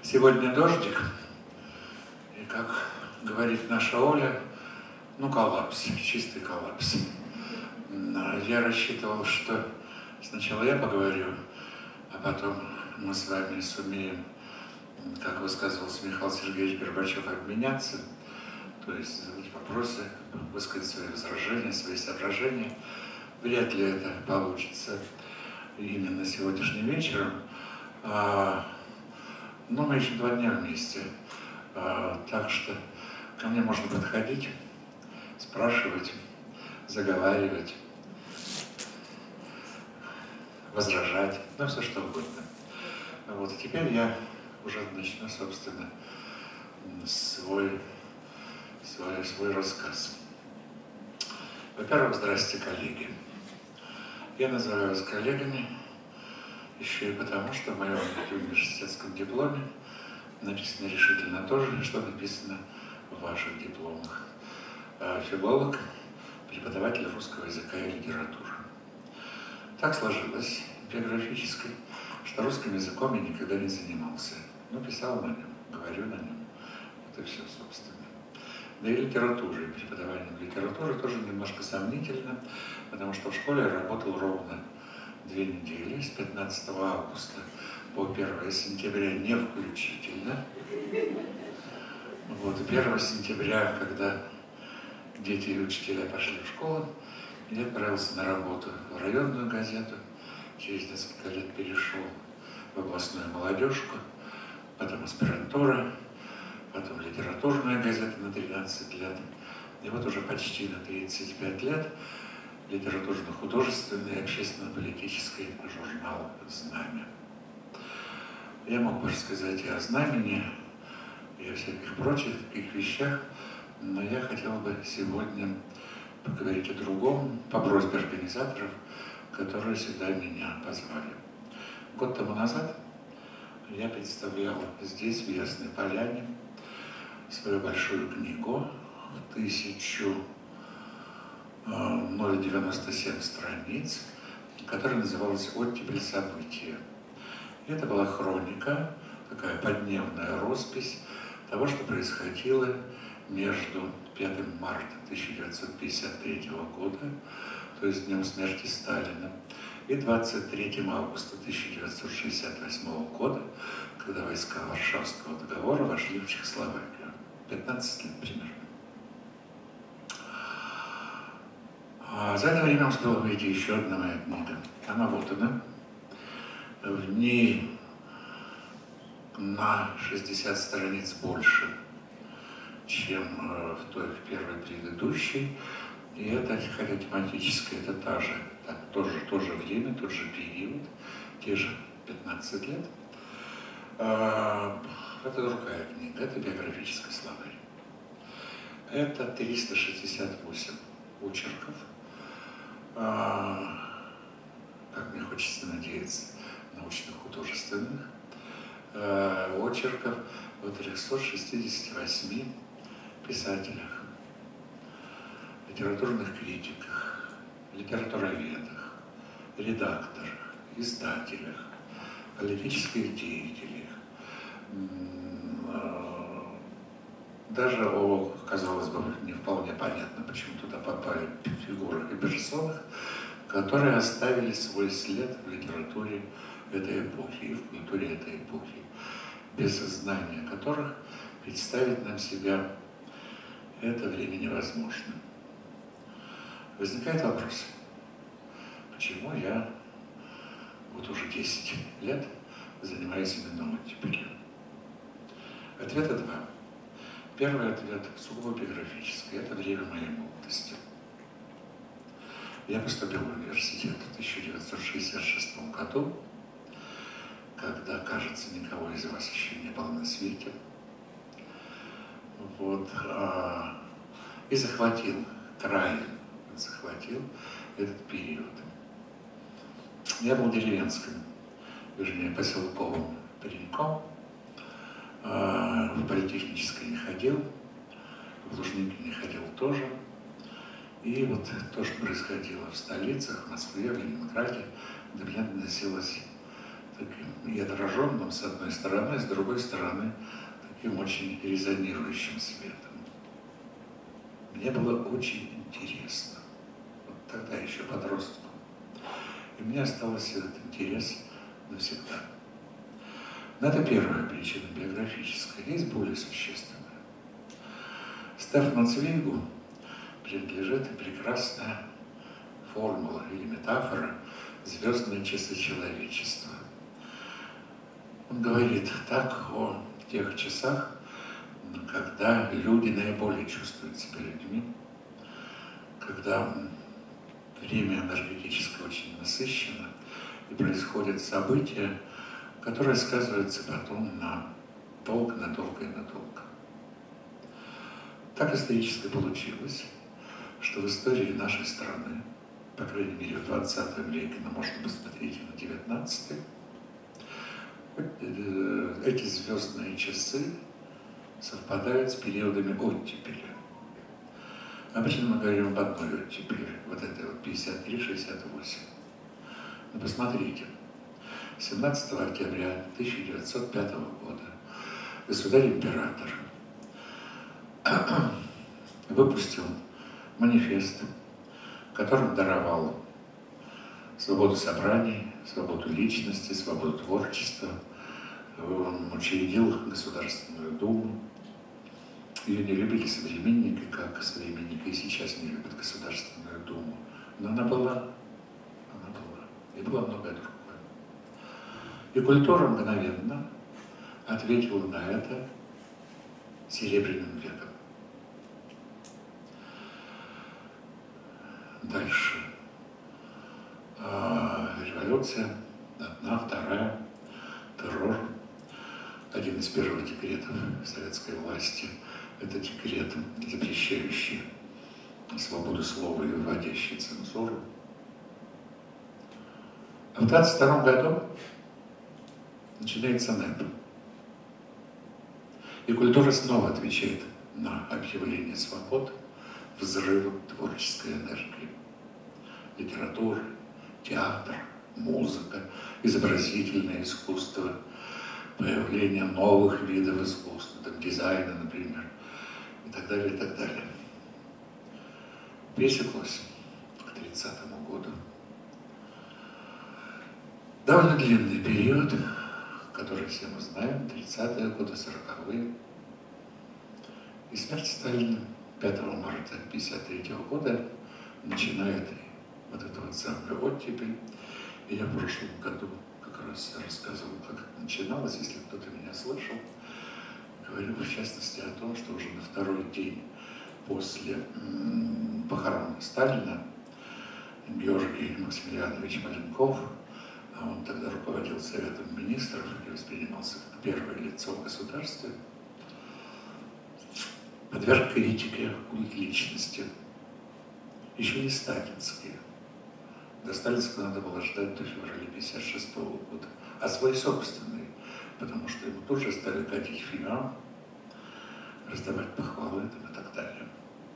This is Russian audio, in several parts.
Сегодня дождик, и, как говорит наша Оля, ну, коллапс, чистый коллапс. Я рассчитывал, что сначала я поговорю, а потом мы с вами сумеем, как высказывался Михаил Сергеевич Горбачев, обменяться, то есть задать вопросы, высказать свои возражения, свои соображения. Вряд ли это получится именно сегодняшним вечером. Но мы еще 2 дня вместе, так что ко мне можно подходить, спрашивать, заговаривать, возражать, ну все что угодно. Вот, и теперь я уже начну, собственно, свой рассказ. Во-первых, здрасте, коллеги. Я называю вас коллегами еще и потому, что в моем университетском дипломе написано решительно то же, что написано в ваших дипломах. Филолог, преподаватель русского языка и литературы. Так сложилось биографически, что русским языком я никогда не занимался. Но писал на нем, говорю на нем. Вот и все, собственно. Да и литературой, преподаванием литературы тоже немножко сомнительно, потому что в школе я работал ровно 2 недели, с 15 августа по 1 сентября не включительно. Вот, 1 сентября, когда дети и учителя пошли в школу, я отправился на работу в районную газету, через несколько лет перешел в областную молодежку, потом аспирантура, потом литературная газета на 13 лет, и вот уже почти на 35 лет литературно-художественный и общественно-политический журнал «Знамя». Я мог бы рассказать и о знамени, и о всяких прочих таких вещах, но я хотел бы сегодня поговорить о другом, по просьбе организаторов, которые сюда меня позвали. Год тому назад я представлял здесь, в Ясной Поляне, свою большую книгу в 1097 страниц, которая называлась «Оттепель события». Это была хроника, такая подневная роспись того, что происходило между 5 марта 1953 года, то есть днем смерти Сталина, и 23 августа 1968 года, когда войска Варшавского договора вошли в Чехословакию. 15 лет примерно. За это время успела выйти еще одна моя книга. Она вот она. В ней на 60 страниц больше, чем в первой предыдущей. И это, хотя тематическая, это тоже время, тот же период, те же 15 лет. Это другая книга, это биографический словарь. Это 368 очерков, как мне хочется надеяться, научно-художественных очерков о 368 писателях, литературных критиках, литературоведах, редакторах, издателях, политических деятелях, даже о, казалось бы, не вполне понятно, почему туда попали фигуры Бережцовых, которые оставили свой след в литературе этой эпохи и в культуре этой эпохи, без знания которых представить нам себя это время невозможно. Возникает вопрос, почему я вот уже 10 лет занимаюсь именно оттепелью? Ответа 2. Первый ответ сугубо биографический. Это время моей молодости. Я поступил в университет в 1966 году, когда, кажется, никого из вас еще не было на свете. Вот. И захватил этот период. Я был деревенским, вернее, поселковым пареньком. В политехнической не ходил, в Лужники не ходил тоже. И вот то, что происходило в столицах, в Москве, в Ленинграде, до меня доносилось таким отраженным с одной стороны, с другой стороны таким очень резонирующим светом. Мне было очень интересно, вот тогда еще подростком. И у меня остался этот интерес навсегда. Но это первая причина биографическая. Есть более существенная. Стефану Цвейгу принадлежит прекрасная формула или метафора «звездные часы человечества». Он говорит так о тех часах, когда люди наиболее чувствуют себя людьми, когда время энергетически очень насыщено, и происходят события, которые сказываются потом на долго, надолго и надолго. Так исторически получилось, что в истории нашей страны, по крайней мере в 20 веке, но можно посмотреть и на 19, эти звездные часы совпадают с периодами оттепели. Обычно мы говорим об одной оттепели, вот этой вот 53-68. Но посмотрите, 17 октября 1905 года государь-император выпустил манифест, которым даровал свободу собраний, свободу личности, свободу творчества. Он учредил Государственную Думу. Ее не любили современники, как современники и сейчас не любят Государственную Думу. Но она была. И было многое другое. И культура мгновенно ответила на это Серебряным веком. Дальше. Революция, одна, вторая, террор. Один из первых декретов советской власти – это декрет, запрещающий свободу слова и вводящий цензуру. А в 1922 году начинается НЭП. И культура снова отвечает на объявление свобод взрывом творческой энергии. Литература, театр, музыка, изобразительное искусство, появление новых видов искусства, там, дизайна, например, и так далее, и так далее. Пересеклось к 30-му году. Довольно длинный период, который все мы знаем, 30-е годы, 40-е. И смерть Сталина 5 марта 1953 года начинает вот эту вот самую оттепель. И я в прошлом году как раз рассказывал, как это начиналось, если кто-то меня слышал. Говорю, в частности, о том, что уже на второй день после похорон Сталина Георгий Максимилианович Маленков, а он тогда руководил Советом Министров и воспринимался как первое лицо в государстве, подверг критике культ личности. Еще не сталинские. До сталинского надо было ждать до февраля 1956 года. А свой собственный, потому что ему тоже стали катить фимиам, раздавать похвалы там, и так далее.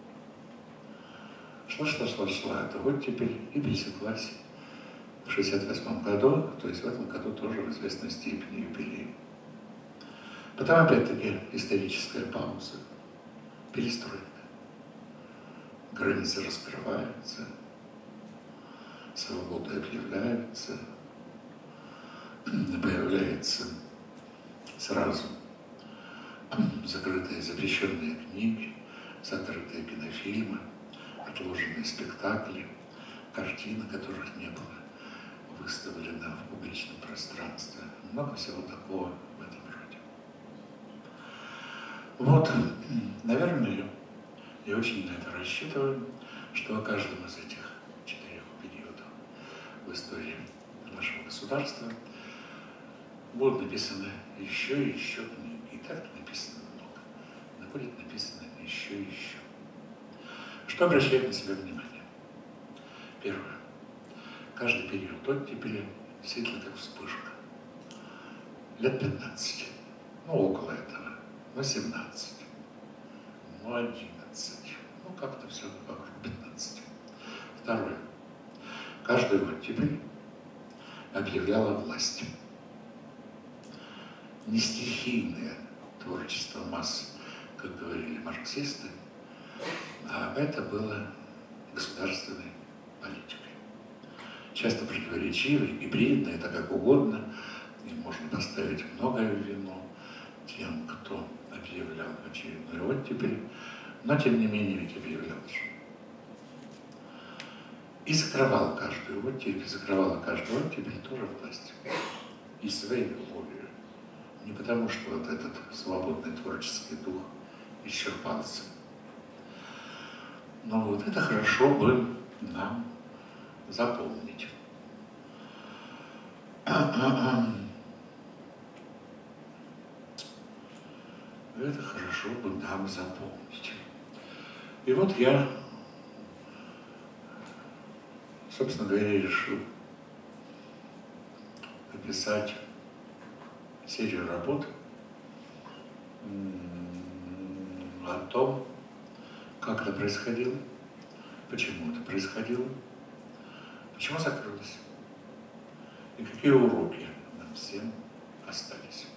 Шла эта оттепель и пересеклась в 1968 году, то есть в этом году тоже в известной степени юбилей. Потом опять-таки историческая пауза, перестройка. Границы раскрываются, свободы объявляются, появляются сразу закрытые запрещенные книги, закрытые кинофильмы, отложенные спектакли, картины, которых не было выставлено в публичном пространстве. Много всего такого в этом роде. Вот, наверное, я очень на это рассчитываю, что о каждом из этих 4 периодов в истории нашего государства будут написаны еще и еще книги. И так написано много, но будет написано еще и еще. Что обращает на себя внимание? Первое. Каждый период оттепели действительно как вспышка. Лет 15, ну около этого, 18, 11, как-то все вокруг 15. Второе. Каждую оттепель объявляла власть. не стихийное творчество масс, как говорили марксисты, а это было государственной политикой. Часто противоречивой, гибридной, это как угодно, и можно поставить многое в вину тем, кто объявлял очередную оттепель, но тем не менее ведь объявлял же. И закрывал каждую оттепель, закрывала каждую оттепель тоже власть. И своей любовью. Не потому, что вот этот свободный творческий дух исчерпался. Но вот это хорошо бы нам запомнить. Это хорошо бы нам запомнить. И вот я, собственно говоря, решил написать серию работ о том, как это происходило, почему это происходило, почему закрылось, и какие уроки нам всем остались.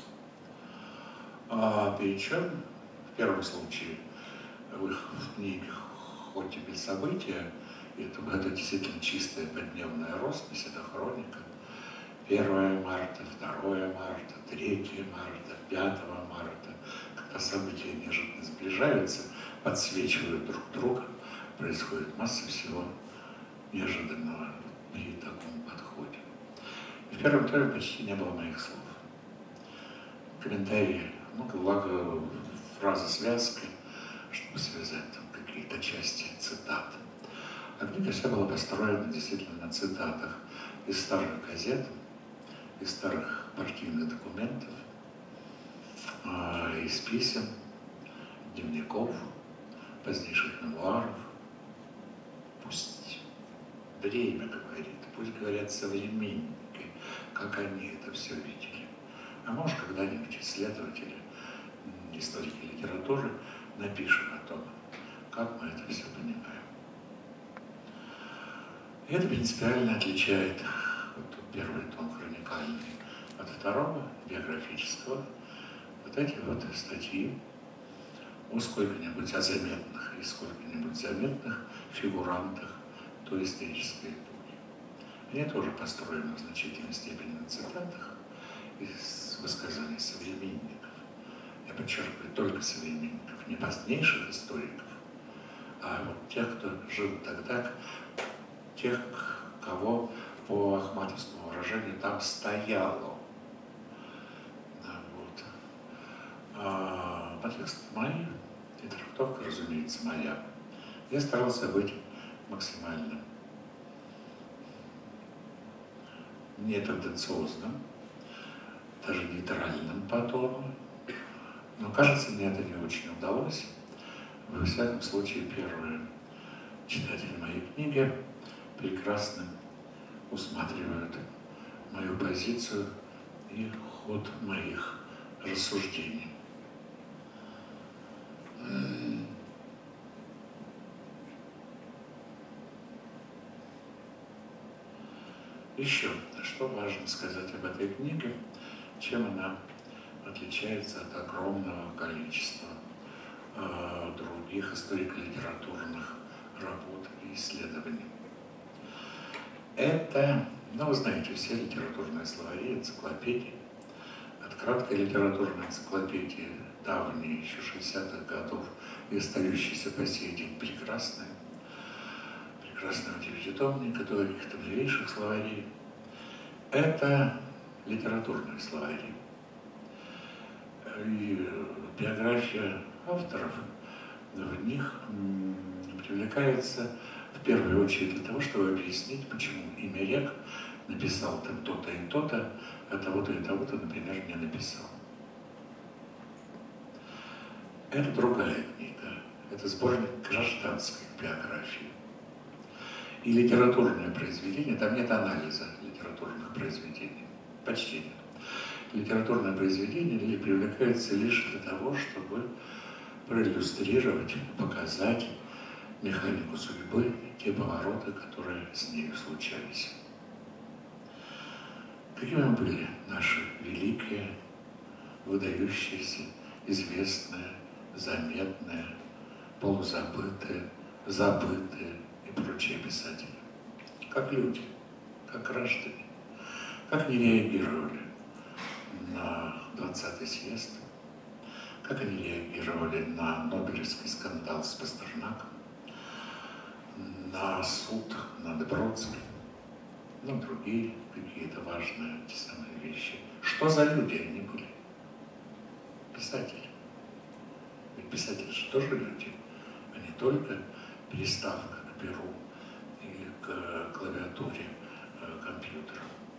А причем, в первом случае, в их книге «Оттепель события», это действительно чистая подневная роспись, это хроника. 1 марта, 2 марта, 3 марта, 5 марта, когда события неожиданно сближаются, подсвечивают друг друга, происходит масса всего неожиданного при таком подходе. В первом томе почти не было моих слов. Комментарии, фраза связка, чтобы связать там какие-то части цитат. А книга вся была построена действительно на цитатах из старых газет, из старых партийных документов, из писем, дневников, позднейших мемуаров. Пусть время говорит, пусть говорят современники, как они это все видели. А может, когда-нибудь исследователи, историки литературы напишут о том, как мы это все понимаем. И это принципиально отличает вот первый том хроникальный от второго, биографического. Вот эти вот статьи о сколько-нибудь заметных и сколько-нибудь заметных фигурантах той исторической эпохи. Они тоже построены в значительной степени на цитатах из высказаний современников. Я подчеркиваю, только современников, не позднейших историков, а вот тех, кто жил тогда, тех, кого по ахматовскому выражению там стояло. Вот. Подтекст мой, и трактовка, разумеется, моя. Я старался быть максимально не тенденциозным, даже нейтральным по тону, но, кажется, мне это не очень удалось. Во всяком случае, первые читатели моей книги прекрасно усматривают мою позицию и ход моих рассуждений. Еще, что важно сказать об этой книге, чем она отличается от огромного количества других историко-литературных работ и исследований. Это, вы знаете, все литературные словари, энциклопедии, от краткой литературной энциклопедии, давней, еще 60-х годов, и остающейся по сей день прекрасной, прекрасного девятитомника до каких-то новейших словарей. Это литературные словари. И биография авторов в них привлекается в первую очередь для того, чтобы объяснить, почему имя рек написал там то-то и то-то, а того-то и того-то, например, не написал. Это другая книга. Это сборник гражданской биографии. И литературное произведение, там нет анализа литературных произведений. Почти нет. Литературное произведение привлекается лишь для того, чтобы проиллюстрировать, показать механику судьбы, те повороты, которые с ней случались. Какими были наши великие выдающиеся, известные, заметные, полузабытые, забытые и прочие писатели. Как люди, как граждане, как они реагировали на 20-й съезд, как они реагировали на Нобелевский скандал с Пастернаком, на суд над Бродским, на другие какие-то важные те самые вещи. Что за люди они были? Писатели. Ведь писатели же тоже люди, а не только приставка к перу или к клавиатуре компьютера.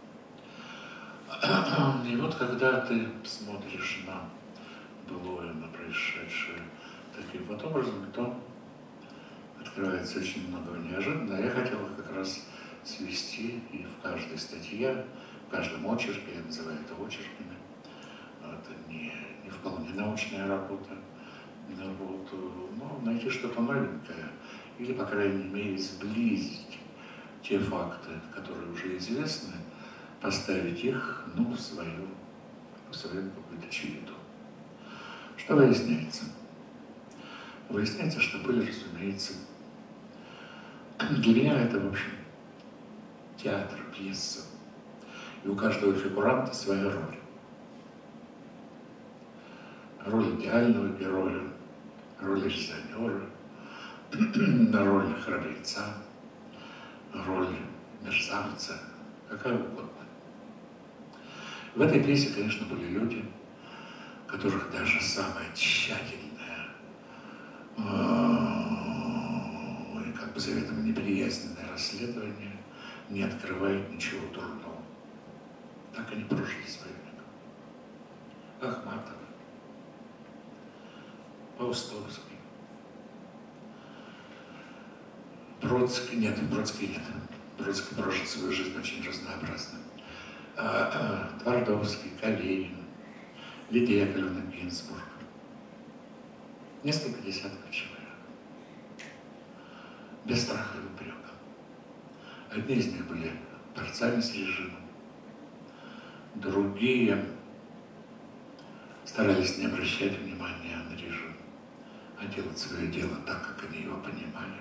И вот когда ты смотришь на былое, на происшедшее таким вот образом, то открывается очень много неожиданного. Я хотел как раз свести и в каждой статье, в каждом очерке, я называю это очерками, это не вполне научная работа, вот, но найти что-то новенькое, или, по крайней мере, сблизить те факты, которые уже известны, поставить их, ну, в свою какую-то череду. Что выясняется? Выясняется, что были, разумеется, для меня это, в общем, театр, пьеса. И у каждого фигуранта своя роль. Роль идеального героя, роль резонера, роль храбреца, роль мерзавца, какая угодно. В этой пьесе, конечно, были люди, которых даже самое тщательное, как бы заведомо неприязненное расследование не открывает ничего дурного. Так они прожили свой век. Ахматов, Паустовский, Бродский нет. Бродский прожил свою жизнь очень разнообразно. Твардовский, Калинин, Лидия Яковлевна Гинзбург. Несколько десятков человек. Без страха и упрека. Одни из них были борцами с режимом, другие старались не обращать внимания на режим, а делать свое дело так, как они его понимали.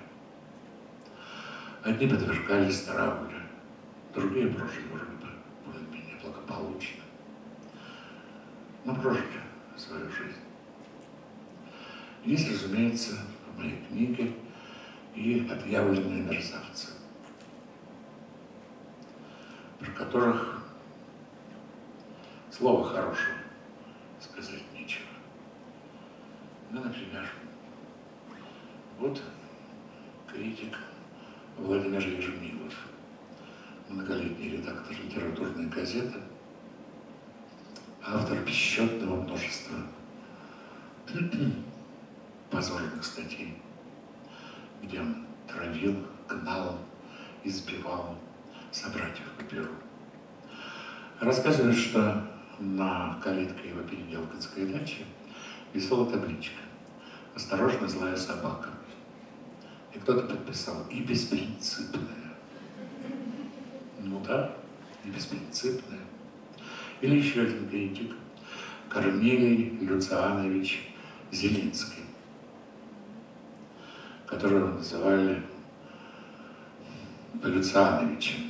Одни подвергались травле, другие прожили вроде бы более-менее благополучно, но прожили свою жизнь. Есть, разумеется, в моей книге и отъявленные мерзавцы, про которых слова хорошего сказать нечего. Ну, например, вот критик Владимир Ежемилов, многолетний редактор литературной газеты, автор бесчетного множества позорных статей, где он травил, гнал, избивал собратьев по перу. Рассказывают, что на калитке его Переделкинской дачи висела табличка «Осторожно, злая собака». И кто-то подписал «И беспринципная». Ну да, и беспринципная. Или еще один критик Корнилий Люцианович Зелинский, которого называли Люциановичем.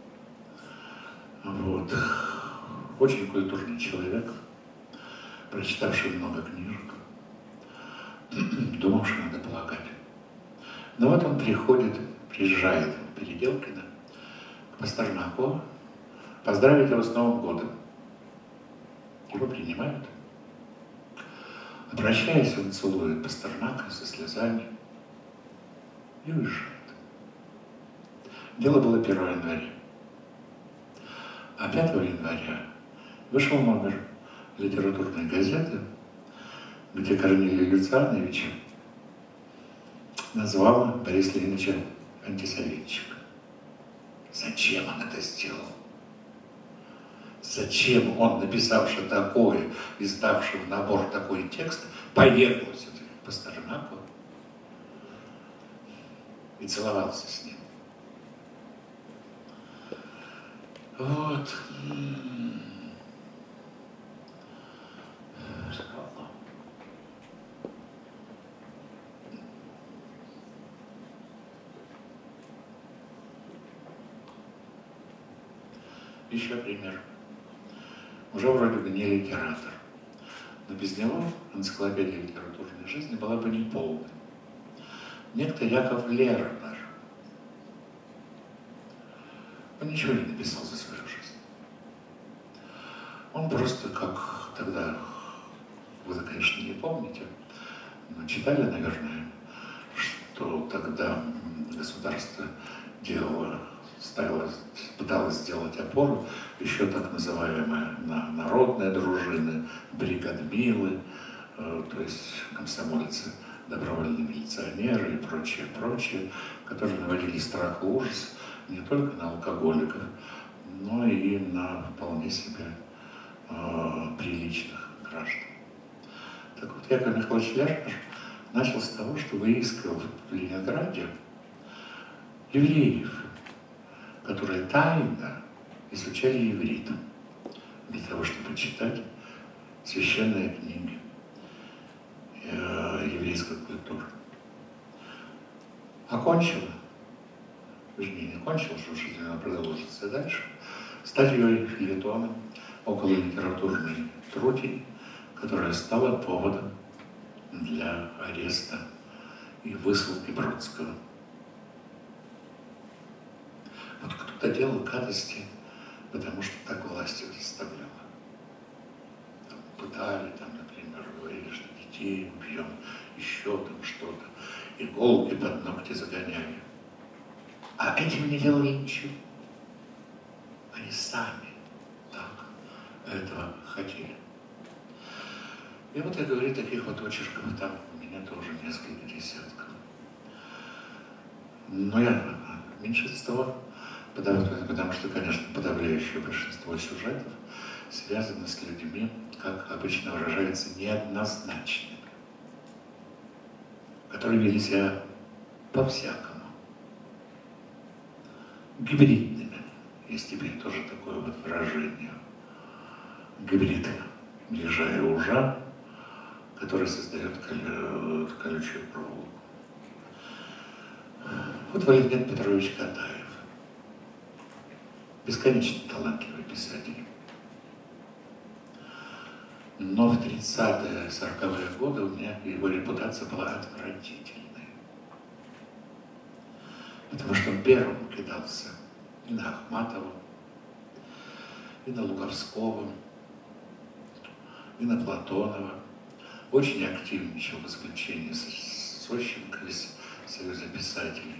Вот. Очень культурный человек, прочитавший много книжек, думавший, надо полагать. Но вот он приезжает в Переделкино к Пастернаку поздравить его с Новым годом. Его принимают. Обращаясь, он целует Пастернака со слезами и уезжает. Дело было 1 января. А 5 января вышел номер литературной газеты, где Корнилий Люцианович назвал Бориса Леонидовича антисоветчиком. Зачем он это сделал? Зачем он, написавший такое, издавший в набор такой текст, поехал все-таки к Пастернаку и целовался с ним? Вот. еще пример. Уже вроде бы не литератор. Но без него энциклопедия литературной жизни была бы неполной. Некто Яков Лернер. Он ничего не написал за свою жизнь. Он просто как тогда, вы, конечно, не помните, но читали, наверное, что тогда государство пыталось сделать опору, еще так называемая народная дружина, бригадмилы, то есть комсомольцы, добровольные милиционеры и прочее, прочее, которые наводили страх и ужас не только на алкоголиков, но и на вполне себе приличных граждан. Так вот, Яков Михайлович Лернер начал с того, что выискивал в Ленинграде евреев, которые тайно изучали иврит для того, чтобы читать священные книги еврейской культуры. Окончил, вернее, не кончил, что она продолжится дальше, статьей фельетона около литературной трутень, которая стала поводом для ареста и высылки Бродского. Вот кто-то делал гадости, потому что так власть его заставляла. Там пытали, там, например, говорили, что детей убьем, еще там что-то, иголки под ногти загоняли. А этим не делали ничего. Они сами так этого хотели. И вот я говорю, таких вот очерков там у меня тоже несколько десятков. Но я меньшинство, потому что, конечно, подавляющее большинство сюжетов связано с людьми, как обычно выражается, неоднозначными, которые вели себя по-всякому, гибридными, есть теперь тоже такое вот выражение, гибрид ежа и ужа, который создает колючую проволоку. Вот Валентин Петрович Катаев, бесконечно талантливый писатель. Но в 30-е, 40-е годы у меня его репутация была отвратительной. Потому что он первым кидался и на Ахматова, и на Луговского, и на Платонова. Очень активничал в исключении с Ощенко из Союза писателей.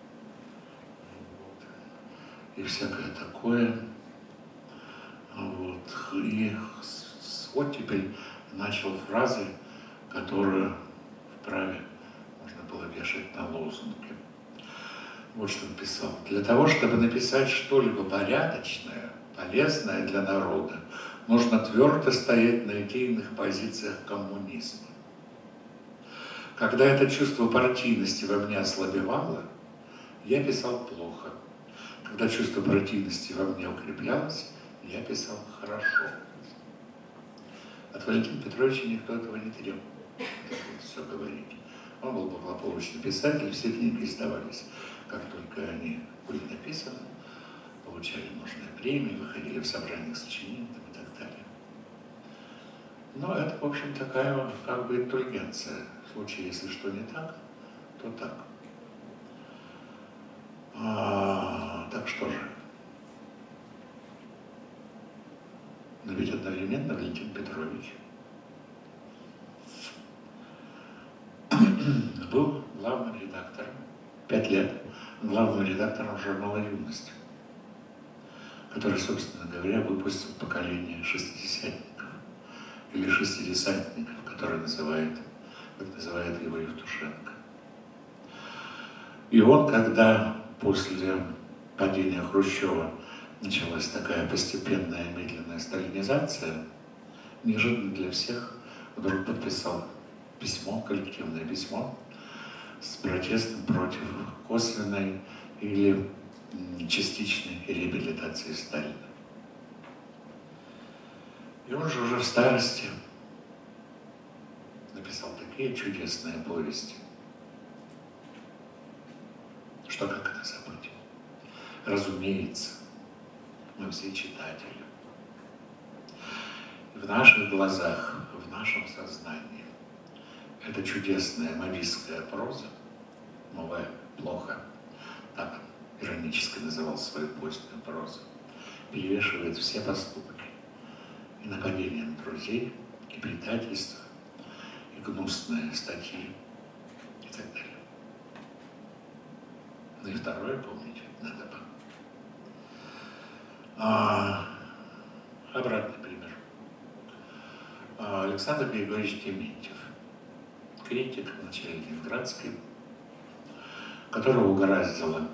И всякое такое. Вот. И оттепель начал фразы, которые вправе можно было вешать на лозунги. Вот что он писал. Для того, чтобы написать что-либо порядочное, полезное для народа, нужно твердо стоять на идейных позициях коммунизма. Когда это чувство партийности во мне ослабевало, я писал плохо. Когда чувство партийности во мне укреплялось, я писал хорошо. От Валентина Петровича никто этого не требовал. Все говорить. Он был благополучный писатель, все книги издавались. Как только они были написаны, получали нужные премии, выходили в собраниях сочинений и так далее. Но это, в общем, такая как бы индульгенция. В случае, если что не так, то так. Так что же? Но ведь одновременно Валентин Петрович был главным редактором, 5 лет, главным редактором журнала «Юность», который, собственно говоря, выпустил поколение шестидесятников или шестидесятников, как называет его Евтушенко. И он, когда после падения Хрущева началась такая постепенная медленная сталинизация, неожиданно для всех вдруг подписал письмо, коллективное письмо с протестом против косвенной или частичной реабилитации Сталина. И он же уже в старости написал такие чудесные повести, что как это забыть? Разумеется, мы все читатели. В наших глазах, в нашем сознании эта чудесная мавистская проза, новая, плохо, так иронически называл свою позднюю прозу, перевешивает все поступки и нападения на друзей, и предательства, и гнусные статьи и так далее. Ну и второе, помните, надо бы. Обратный пример. Александр Григорьевич Дементьев, критик вначале ленинградский, которого угораздило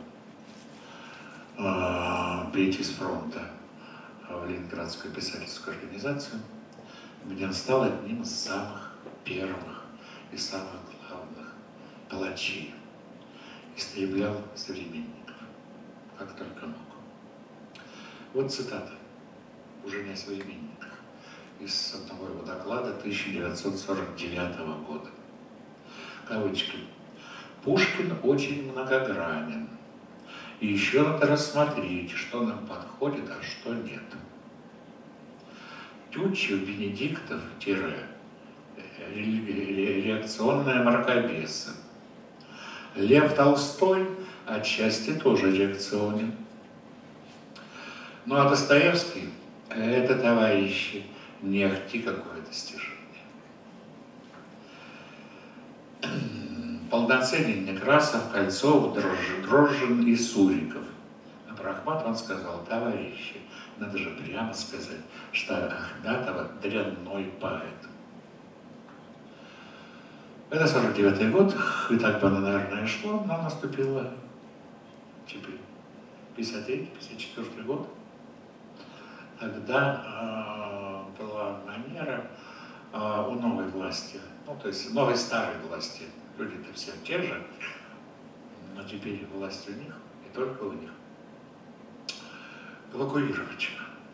прийти с фронта в Ленинградскую писательскую организацию, где он стал одним из самых первых и самых главных палачей, истреблял современников, как только мог. Вот цитата, уже не о современниках, из одного его доклада 1949 года. Кавычки. «Пушкин очень многогранен. И еще надо рассмотреть, что нам подходит, а что нет. Тютчев, Бенедиктов, реакционная мракобесы. Лев Толстой отчасти тоже реакционен. Ну а Достоевский – это, товарищи, не ахти какое достижение. Полноценен Некрасов, Кольцов, Дрожжин и Суриков. А про Ахматова он сказал: товарищи, надо же прямо сказать, что Ахматова дрянной поэт. Это 49-й год, и так бы оно, наверное, шло, но наступило теперь 53-54 год. Тогда была манера у новой власти, ну, то есть новой старой власти, люди-то все те же, но теперь власть у них, и только у них, эвакуировать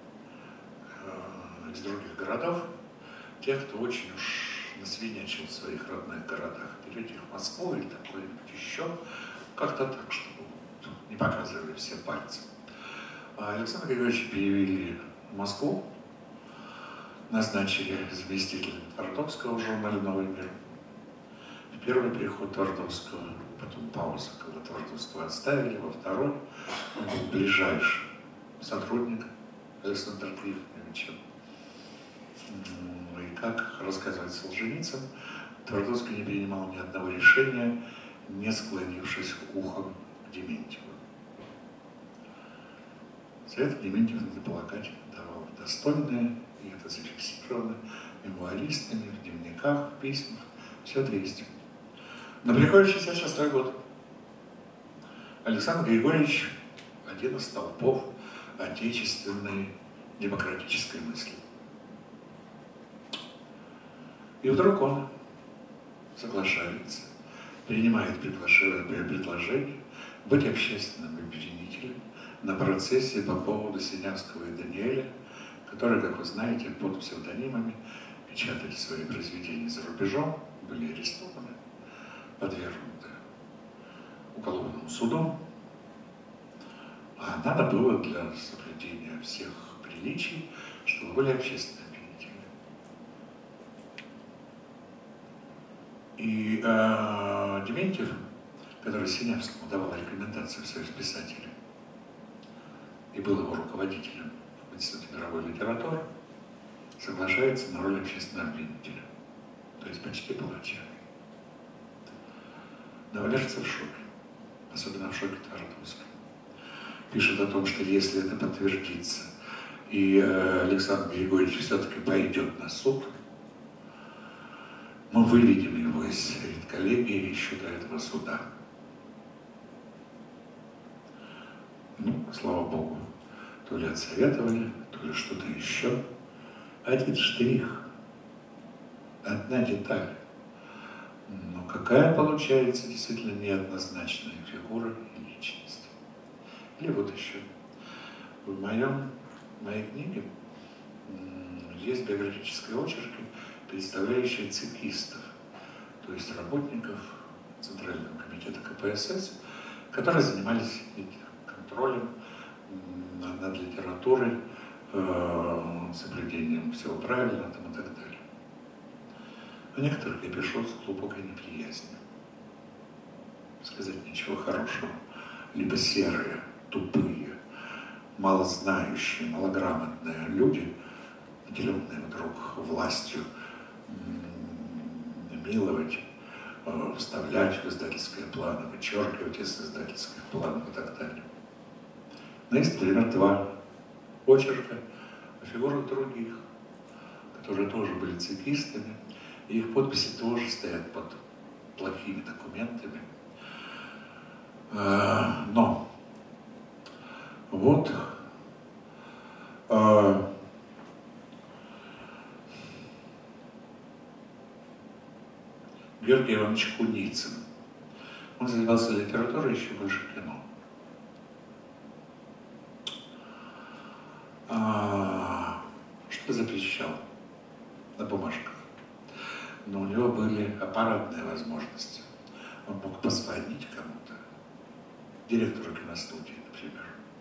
из других городов тех, кто очень уж насвинячил в своих родных городах, перейти в Москву или такое-нибудь еще, как-то так, чтобы не показывали все пальцы. Александра Григорьевича перевели в Москву, назначили заместителем Твардовского в журнале «Новый мир». В первый приход Твардовского, потом пауза, когда Твардовского отставили, во второй он был ближайший сотрудник Александра Трифоновича. И как рассказывает Солженицын, Твардовский не принимал ни одного решения, не склонившись ухом к Дементьеву. Совет Дементьев, надо полагать, давал достойные, и это зафиксировано мемуаристами, в дневниках, в письмах, все это есть. Но приходит 66-й год. Александр Григорьевич – один из столпов отечественной демократической мысли. И вдруг он соглашается, принимает предложение быть общественным обвинителем на процессе по поводу Синявского и Даниэля, которые, как вы знаете, под псевдонимами печатали свои произведения за рубежом, были арестованы, подвергнуты уголовному суду. А надо было для соблюдения всех приличий, чтобы были общественные обвинители. И Дементьев, который Синявскому давал рекомендации в Союз писателей и был его руководителем в Институте мировой литературы, соглашается на роль общественного обвинителя, то есть почти палача. Но держится в шоке, особенно в шоке Твардовский. Пишет о том, что если это подтвердится, и Александр Григорьевич все-таки пойдет на суд, мы выведем его из редколлегии еще до этого суда. Ну, слава Богу, то ли отсоветовали, то ли что-то еще. Один штрих, одна деталь. Но какая получается действительно неоднозначная фигура и личность. Или вот еще. В моей книге есть биографические очерки, представляющие цикистов, то есть работников Центрального комитета КПСС, которые занимались контролем над литературой, соблюдением всего правильного там, и так далее. А некоторых я пишу с глубокой неприязнью. Сказать ничего хорошего. Либо серые, тупые, малознающие, малограмотные люди, наделенные вдруг властью миловать, вставлять в издательские планы, вычеркивать из издательских планов и так далее. Но есть, например, два очерка о фигурах других, которые тоже были цикистами, и их подписи тоже стоят под плохими документами. Но вот Георгий Иванович Куницын. Он занимался литературой, еще больше кино. Что запрещал на бумажках? Но у него были аппаратные возможности. Он мог позвонить кому-то, директору киностудии, например,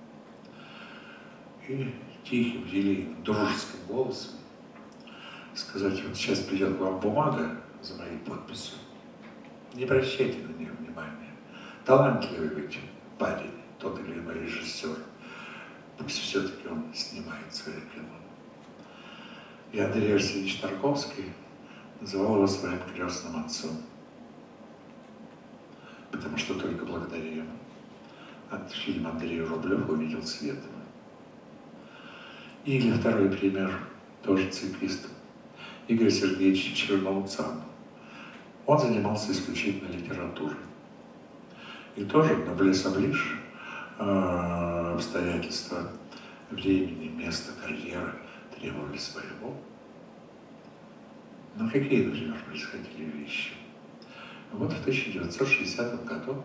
и тихим, елейным, дружеским голосом сказать: вот сейчас придет к вам бумага за моей подписью, не обращайте на нее внимания. Талантливый ведь парень, тот или иной режиссер, пусть все-таки он снимает свое кино. И Андрей Арсеньевич Тарковский называл его своим крестным отцом, потому что только благодаря ему фильм Андрей Рублев увидел свет. Или второй пример, тоже цикист, Игорь Сергеевич Черноуцан. Он занимался исключительно литературой. И тоже noblesse oblige, обстоятельства времени, места, карьеры требовали своего. Но какие, например, происходили вещи? Вот в 1960 году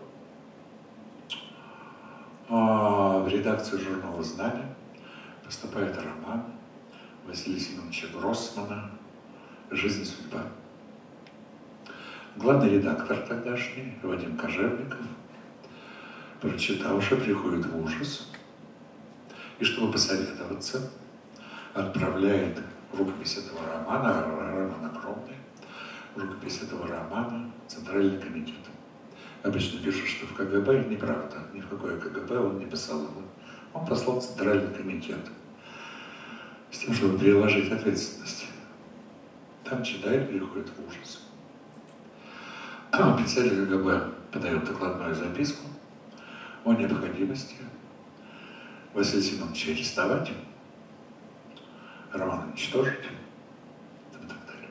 в редакцию журнала «Знамя» поступает роман Василия Семеновича Гроссмана «Жизнь и судьба». Главный редактор тогдашний, Вадим Кожевников, прочитавший, приходит в ужас и, чтобы посоветоваться, отправляет рукопись этого романа, роман огромный, рукопись этого романа в Центральный комитет. Обычно пишут, что в КГБ, неправда, ни в какое КГБ он не писал его. Он послал в Центральный комитет с тем, чтобы переложить ответственность. Там читает, переходит в ужас. Председатель КГБ подает докладную записку о необходимости Василия Семеновича арестовать, роман уничтожить и так далее.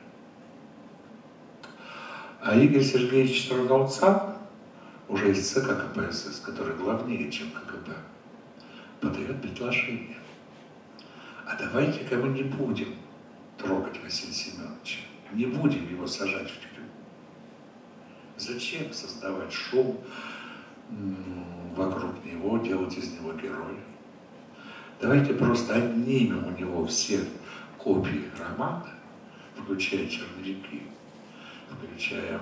А Игорь Сергеевич Черноуцан, уже из ЦК КПСС, который главнее, чем КГБ, подает предложение: а давайте-ка мы не будем трогать Василия Семеновича, не будем его сажать в тюрьму. Зачем создавать шум вокруг него, делать из него героя? Давайте просто отнимем у него все копии романа, включая черновики, включая,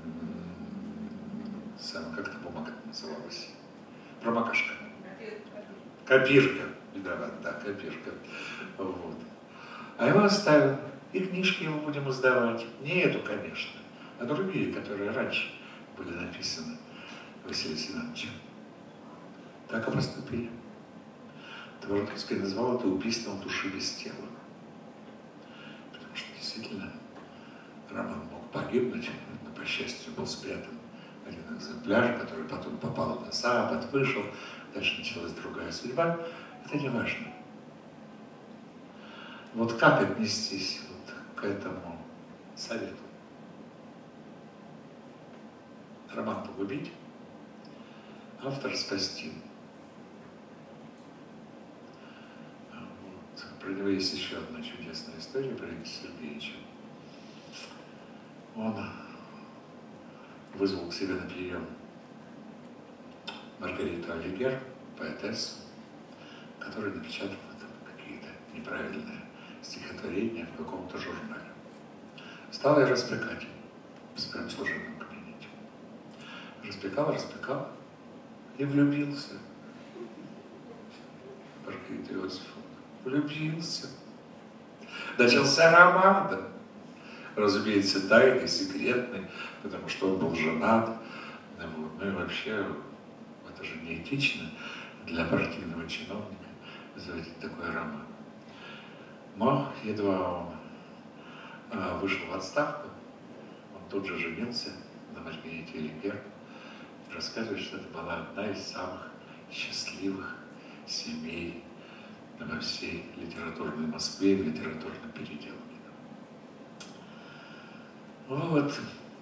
как эта бумага называлась? Промокашка. Копирка. Да, копирка. Вот. А его оставим. И книжки его будем издавать. Не эту, конечно, а другие, которые раньше были написаны Василием Семеновичем. Так и поступили. Твардовский назвал это убийством души без тела. Потому что действительно роман мог погибнуть, но, по счастью, был спрятан один экземпляр, который потом попал на Запад, вышел, дальше началась другая судьба. Это не важно. Вот как отнестись вот к этому совету? Роман погубить, автор спасти. Вот. Про него есть еще одна чудесная история про Игоря Сергеевича. Он вызвал к себе на прием Маргариту Алигер, поэтессу, которая напечатала какие-то неправильные стихотворения в каком-то журнале. Стал я распекать в своем служебном кабинете. Распекал и влюбился. Маргарита Иосифовна, влюбился. Начался роман, разумеется, тайный, секретный, потому что он был женат. Ну и вообще, это же неэтично для партийного чиновника заводить такой роман. Но едва он вышел в отставку, он тут же женился на Маргарите Элигер. Рассказывает, что это была одна из самых счастливых семей во всей литературной Москве, в литературном переделке. Вот.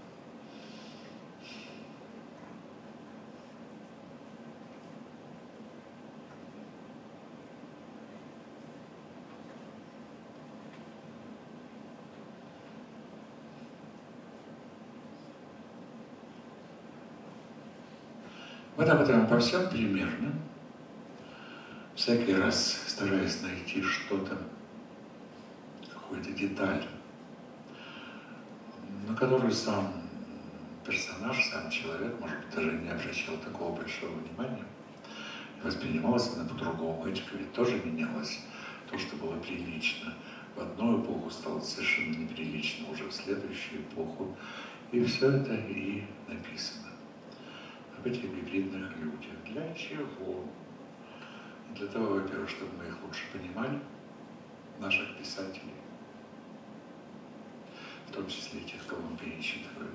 Вот об этом обо всем примерно, всякий раз стараясь найти что-то, какую-то деталь, на которую сам персонаж, сам человек, может быть, даже не обращал такого большого внимания, и воспринималась она по-другому. Этика ведь тоже менялась. То, что было прилично в одну эпоху, стало совершенно неприлично уже в следующую эпоху. И все это и написано об этих гибридных людях. Для чего? Для того, во-первых, чтобы мы их лучше понимали, наших писателей, в том числе и тех, кого мы перечитываем.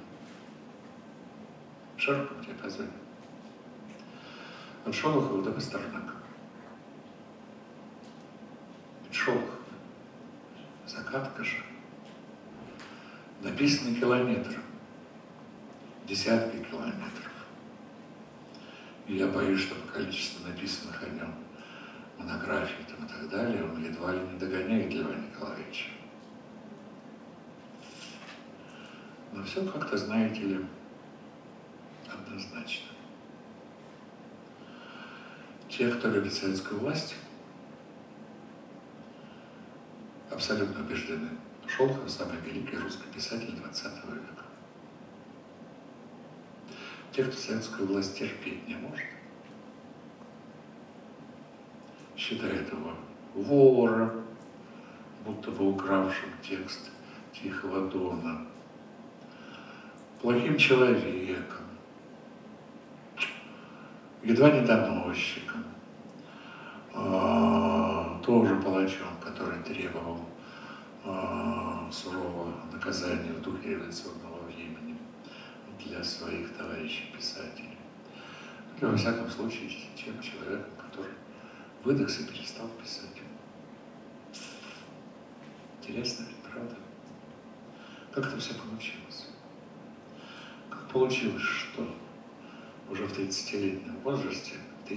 В широком диапазоне. От Шолохова до Пастернака. Шолохов. Загадка же. Написаны километры. Десятки километров. И я боюсь, что по количеству написанных о нем монографий там, и так далее, он едва ли не догоняет Льва Николаевича. Но все как-то, знаете ли, однозначно. Те, кто любит советскую власть, абсолютно убеждены, Шолохов самый великий русский писатель XX века. Те, кто советскую власть терпеть не может, считает его вором, будто бы укравшим текст Тихого Дона, плохим человеком, едва не доносчиком, тоже палачом, который требовал сурового наказания в духе революционного времени для своих товарищей писателей. Или, во всяком случае, тем человеком, который выдохся и перестал писать. Интересно ведь, правда? Как это все получилось? Как получилось, что уже в 30-летнем возрасте,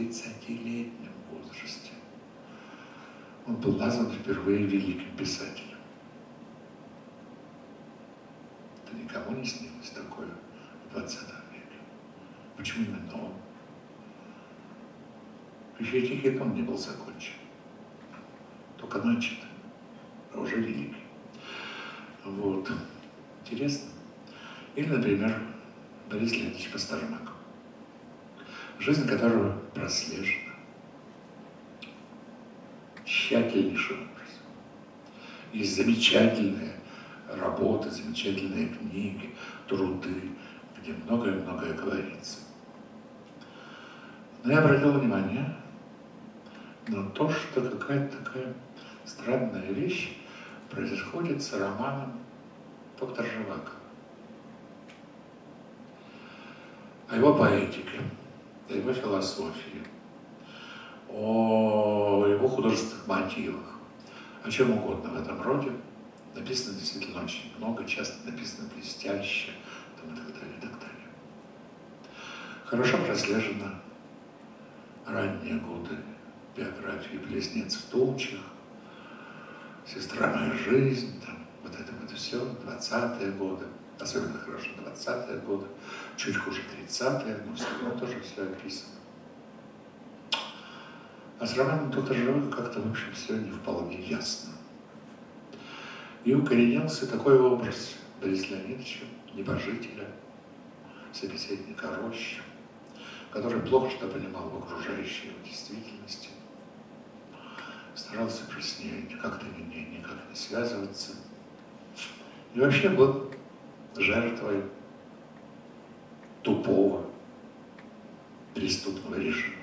он был назван впервые великим писателем. Это никому не снилось такое в 20 веке. Почему именно он? Еще и Тихий Дон не был закончен. Только начат, а уже великий. Вот. Интересно. Или, например, Борис Леонидович Пастернак, жизнь которого прослежена тщательнейшим образом. Есть замечательные работы, замечательные книги, труды, где многое-многое говорится. Но я обратил внимание на то, что какая-то такая странная вещь происходит с романом «Доктор Живаго». О его поэтике, о его философии, о его художественных мотивах, о чем угодно в этом роде. Написано действительно очень много, часто написано блестяще, там, и так далее, и так далее. Хорошо прослежено ранние годы биографии «Близнец в тучах», «Сестра моя жизнь», там, вот это вот все, 20-е годы, особенно хорошо 20-е годы, чуть хуже 30-е, но все равно тоже все описано. А с романом «Доктор Живаго» как-то, в общем, все не вполне ясно. И укоренился такой образ Бориса Леонидовича, небожителя, собеседника рощи, который плохо что понимал в окружающей его действительности, старался просто с ней как-то никак не связываться. И вообще был жертвой тупого преступного режима.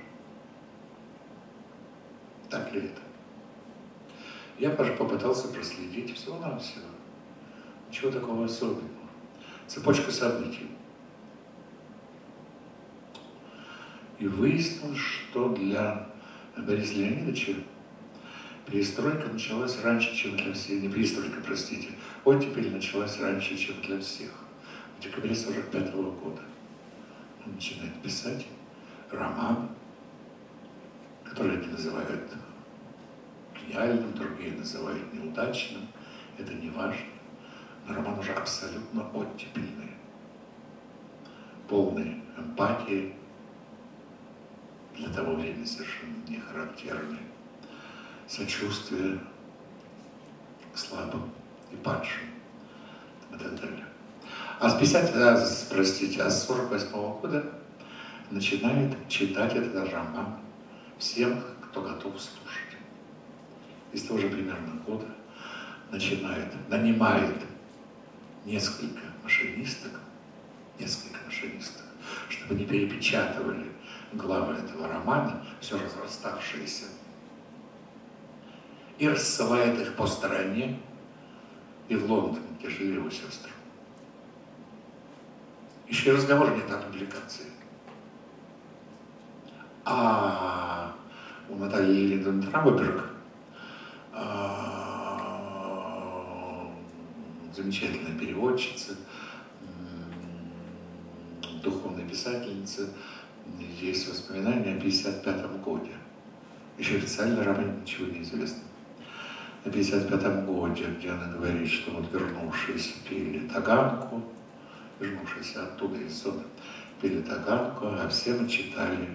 Так ли это? Я попытался проследить всего-навсего. Ничего такого особенного. Цепочку событий. И выяснилось, что для Бориса Леонидовича перестройка началась раньше, чем для всех. Не перестройка, простите. Оттепель началась раньше, чем для всех. В декабре 1945 года он начинает писать роман, который они называют гениальным, другие называют неудачным. Это не важно. Но роман уже абсолютно оттепельный. Полный эмпатии, для того времени совершенно не характерный, сочувствие к слабым и падшим и так далее. А с 48 года начинает читать этот роман всем, кто готов слушать. И с того же примерно года нанимает несколько машинисток, чтобы не перепечатывали главы этого романа, все разраставшиеся, и рассылает их по стране и в Лондон, где жили его сестры. Еще и разговор нет о публикации. А у Натальи Линден-Трауберг, замечательная переводчица, духовная писательница, есть воспоминания о 1955 годе. Еще официально роман ничего не известно. О 1955 годе, где она говорит, что вот вернувшиеся пели таганку, вернувшиеся оттуда из зоны, пели таганку, а все мы читали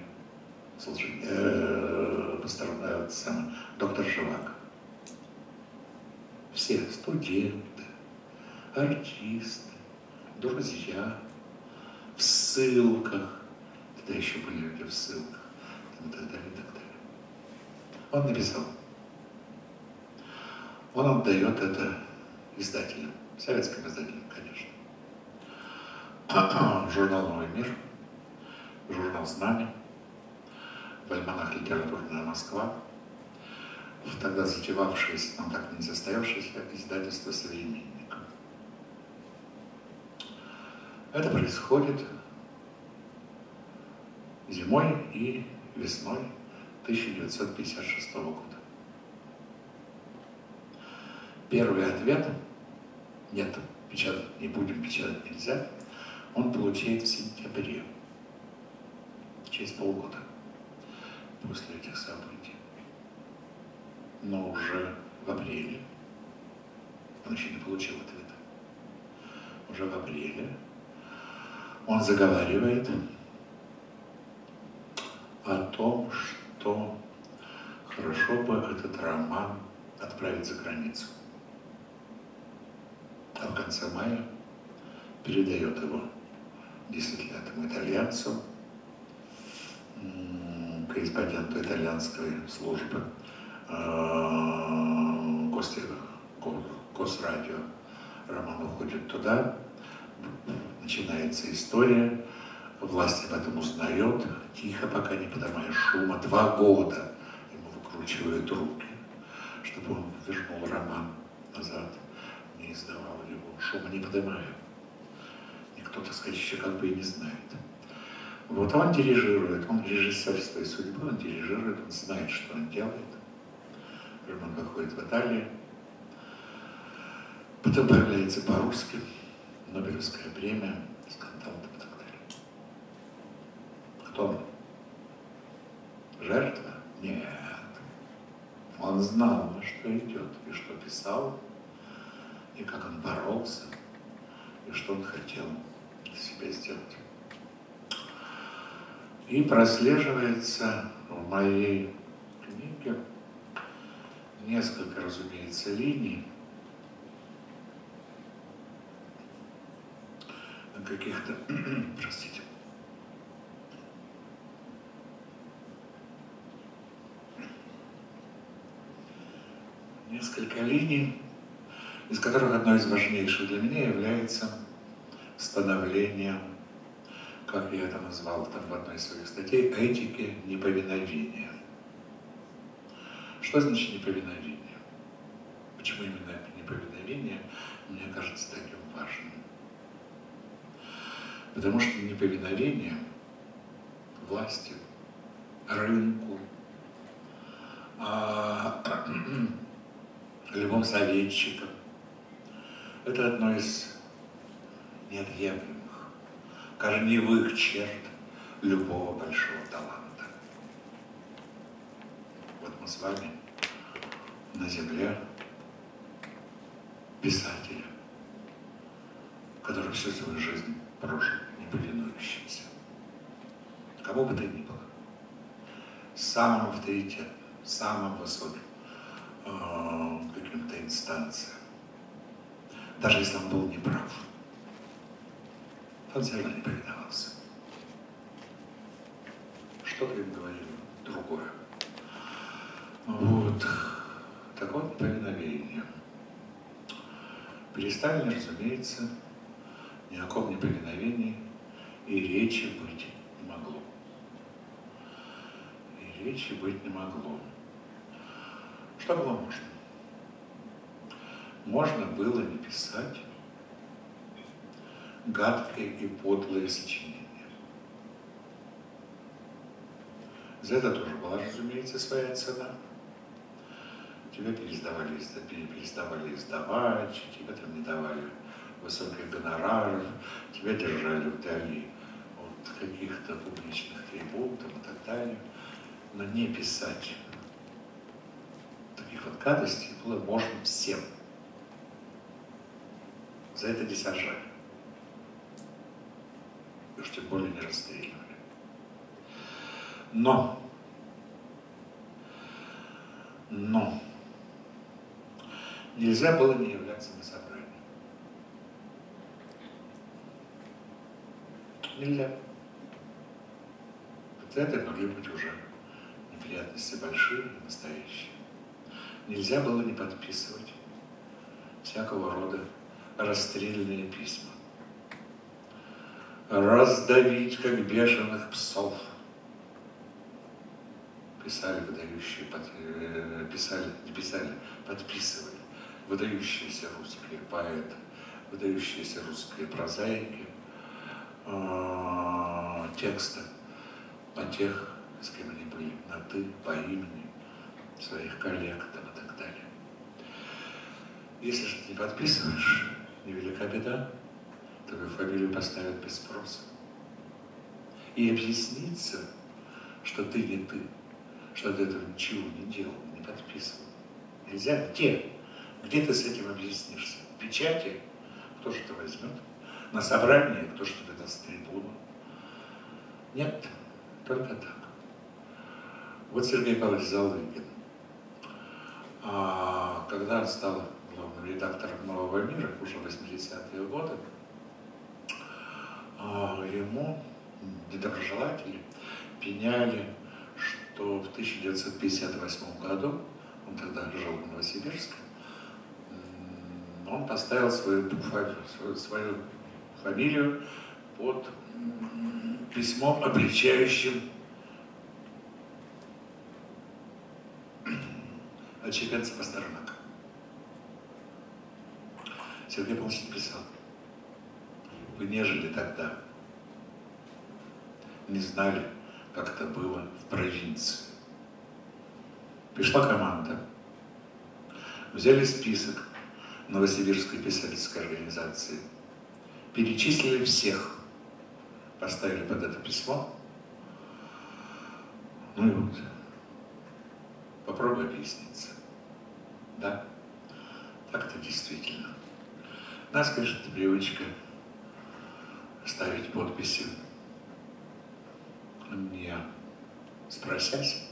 доктор Живаго. Все студенты, артисты, друзья, в ссылках, тогда еще были люди в ссылках, и так далее, и так далее. Он написал. Он отдает это издателям, советским издателям, конечно. Журнал «Новый мир», журнал «Знамя», в альманах «Литературная Москва», в тогда затевавшееся, но так и не состоявшееся издательство «Современник». Это происходит зимой и весной 1956 года. Первый ответ – нет, печатать не будем, печатать нельзя – он получает в сентябре, через полгода после этих событий. Но уже в апреле, он еще не получил ответа, уже в апреле он заговаривает о том, что хорошо бы этот роман отправить за границу. А в конце мая передает его десятилетнему итальянцу, корреспонденту итальянской службы Госрадио. Роман уходит туда, начинается история, власть об этом узнает, тихо, пока не поднимая шума, 2 года ему выкручивают руки, чтобы он вернул роман назад, не издавал его, шума не поднимая. Никто, так сказать, еще как бы и не знает. Вот он дирижирует, он режиссер своей судьбы, он дирижирует, он знает, что он делает. Роман выходит в Италии, потом появляется по-русски, Нобелевская премия, скандал и так далее. Кто он? Жертва? Нет. Он знал, на что идет, и что писал, и как он боролся, и что он хотел для себя сделать. И прослеживается в моей книге несколько, разумеется, линий, каких-то, простите, несколько линий, из которых одной из важнейших для меня является становление, как я это назвал там в одной из своих статей, этики неповиновения. Что значит неповиновение? Почему именно это неповиновение мне кажется таким важным? Потому что неповиновение власти, рынку, любым советчикам — это одно из неотъемлемых, корневых черт любого большого таланта. Вот мы с вами на земле писатели, который всю свою жизнь прожил неповинующимся. Кому бы то ни было, самым авторитетным, самым высоким каким-то инстанциям, даже если он был неправ, он все равно не повиновался. Что-то им говорили другое. Вот. Такое неповиновение. При Сталине, разумеется, ни о каком неповиновении и речи быть не могло. И речи быть не могло. Что было можно? Можно было не писать гадкие и подлые сочинения. За это тоже была, разумеется, своя цена. Тебя переставали издавать, тебе там не давали высоких гонораров, тебя держали вдали от каких-то публичных трибун и так далее. Но не писать таких вот гадостей было можно всем. За это не сажали. И уж тем более не расстреливали. Но нельзя было не являться на собрании. Нельзя. Вот это могли быть уже неприятности большие и настоящие. Нельзя было не подписывать всякого рода расстрельные письма. Раздавить, как бешеных псов. Подписывали выдающиеся русские поэты, выдающиеся русские прозаики, тексты о тех, с кем они были на «ты», по имени, своих коллег и так далее. Если же ты не подписываешь, невелика беда, твою фамилию поставят без спроса. И объясниться, что ты не ты, что ты этого ничего не делал, не подписывал. Нельзя. Где? Где ты с этим объяснишься? В печати? Кто же это возьмет? На собрании? Кто же тебе даст трибуну? Нет, только так. Вот Сергей Павлович Залыгин, когда он стал главным редактором «Нового мира», уже в 80-е годы, ему недоброжелатели пеняли, что в 1958 году, он тогда жил в Новосибирске, он поставил свою фамилию под письмом, обличающим отщепенца Пастернака. Сергей Павлович написал: вы не жили тогда, не знали, как это было в провинции. Пришла команда, взяли список Новосибирской писательской организации, перечислили всех, поставили под это письмо. Ну и вот, попробуй объясниться. Да, так это действительно. У нас, конечно, привычка ставить подписи, не спросясь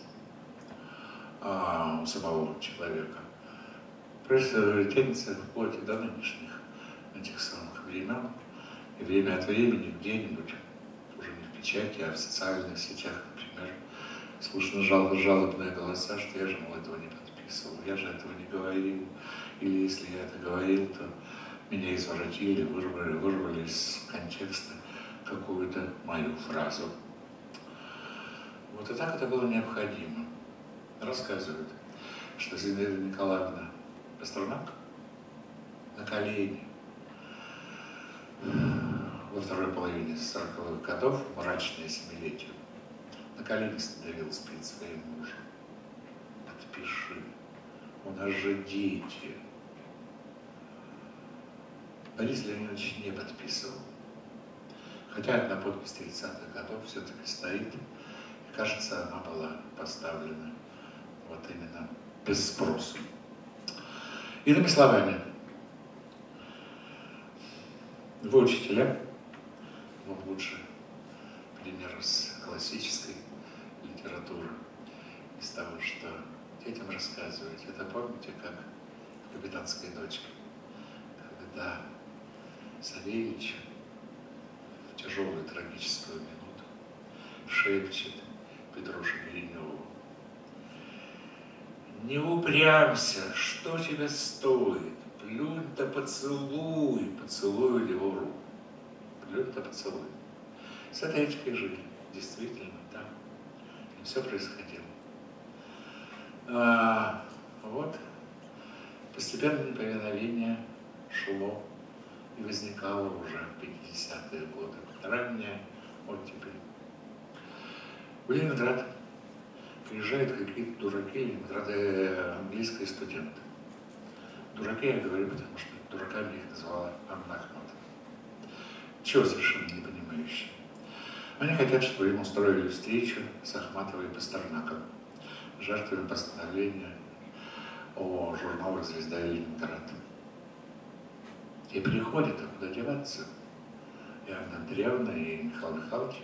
у самого человека. Просто тянется вплоть и до нынешних этих самых времен. И время от времени где-нибудь, уже не в печати, а в социальных сетях, например, слышно жалобные голоса, что я же, мол, этого не подписывал. подписывал. Я же этого не говорил. Или если я это говорил, то меня извратили, вырвали из контекста какую-то мою фразу. Вот и так это было необходимо. Рассказывают, что Зинаида Николаевна Пастернак на колени во второй половине 40-х годов, мрачное семилетие, на колени становилась перед своим мужем. Подпиши, у нас же дети. Борис Леонидович не подписывал. Хотя на подпись 30-х годов все-таки стоит. И, кажется, она была поставлена вот именно без спросу. Иными словами, вы учителя, вам лучше пример с классической литературы, из того, что детям рассказывать. Это помните, как в «Капитанской дочке», когда Савельич в тяжелую трагическую минуту шепчет Петруше Гриневу: не упрямься, что тебе стоит, плюнь да поцелуй, поцелуй его руку. Плюнь да поцелуй. С этой этикой жили, действительно, да. И все происходило. Вот постепенно неповиновение шло и возникало уже в 50-е годы. Ранняя оттепель. В Ленинград приезжают какие-то дураки, Ленинграда английские студенты. Дураки я говорю, потому что дураками их назвала Анна Ахматова. Чего совершенно не понимающие. Они хотят, чтобы им устроили встречу с Ахматовой и Пастернаком, жертвами постановления о журналах «Звезда» и «Ленинград». И приходят, а куда деваться? И Анна Андреевна, и Михаил Михайлович.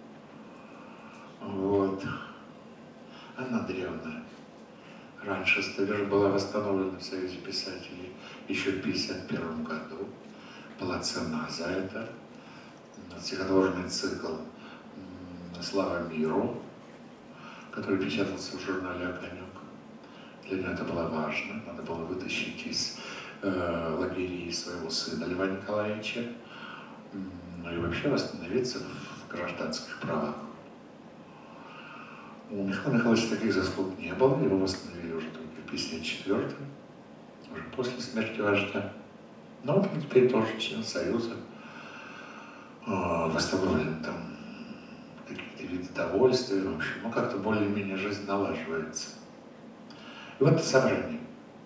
Вот. Анна Андреевна раньше была восстановлена в Союзе писателей еще в 1951 году. Была цена за это. Стихотворный цикл «Слава миру», который печатался в журнале «Огонек». Для нее это было важно. Надо было вытащить из лагерей своего сына Льва Николаевича, ну и вообще восстановиться в гражданских правах. У Михаила Михайловича таких заслуг не было, его восстановили уже только в 1954-м, уже после смерти вождя. Но вот он теперь тоже член Союза, восстановлен там какие-то виды довольствия, в общем, ну как-то более-менее жизнь налаживается. И вот это собрание.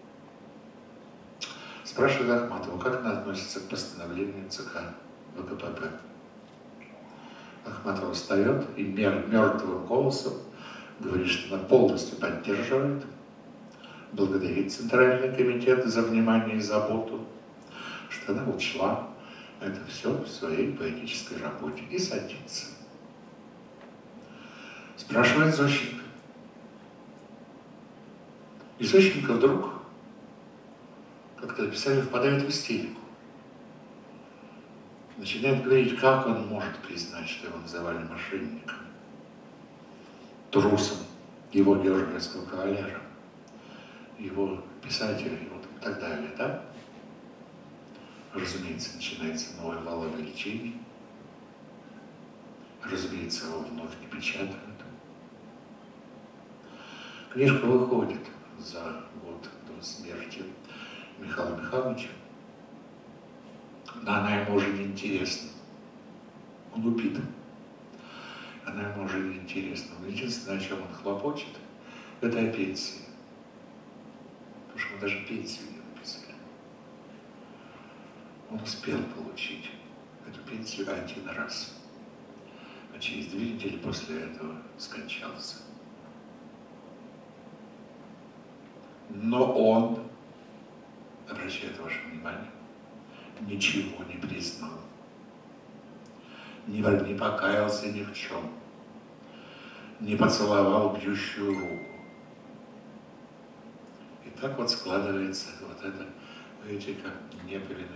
Спрашивает Ахматова, как она относится к постановлению ЦК ВКПБ. Ахматова встает и мертвым голосом говорит, что она полностью поддерживает, благодарит Центральный комитет за внимание и заботу, что она учла это все в своей поэтической работе и садится. Спрашивает Зощенко. И Зощенко вдруг, как-то написали, впадает в истерику. Начинает говорить, как он может признать, что его называли мошенником, трусом, его георгиевского кавалера, его писателя и вот так далее, да? Разумеется, начинается новая волна лечения. Разумеется, его вновь не печатают. Книжка выходит за год до смерти Михаила Михайловича. Но она ему уже не интересна. Он убит. Она ему уже не интересна. Но единственное, о чем он хлопочет, это о пенсии. Потому что мы даже пенсию не выписали. Он успел получить эту пенсию один раз. А через 2 недели после этого скончался. Но он, обращает ваше внимание, ничего не признал, не покаялся ни в чем, не поцеловал бьющую руку. И так вот складывается вот эта этика неповиновения.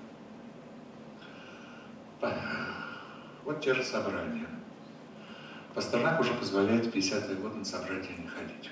Вот те же собрания. Пастернак уже позволяет в 50-е годы на собрания не ходить.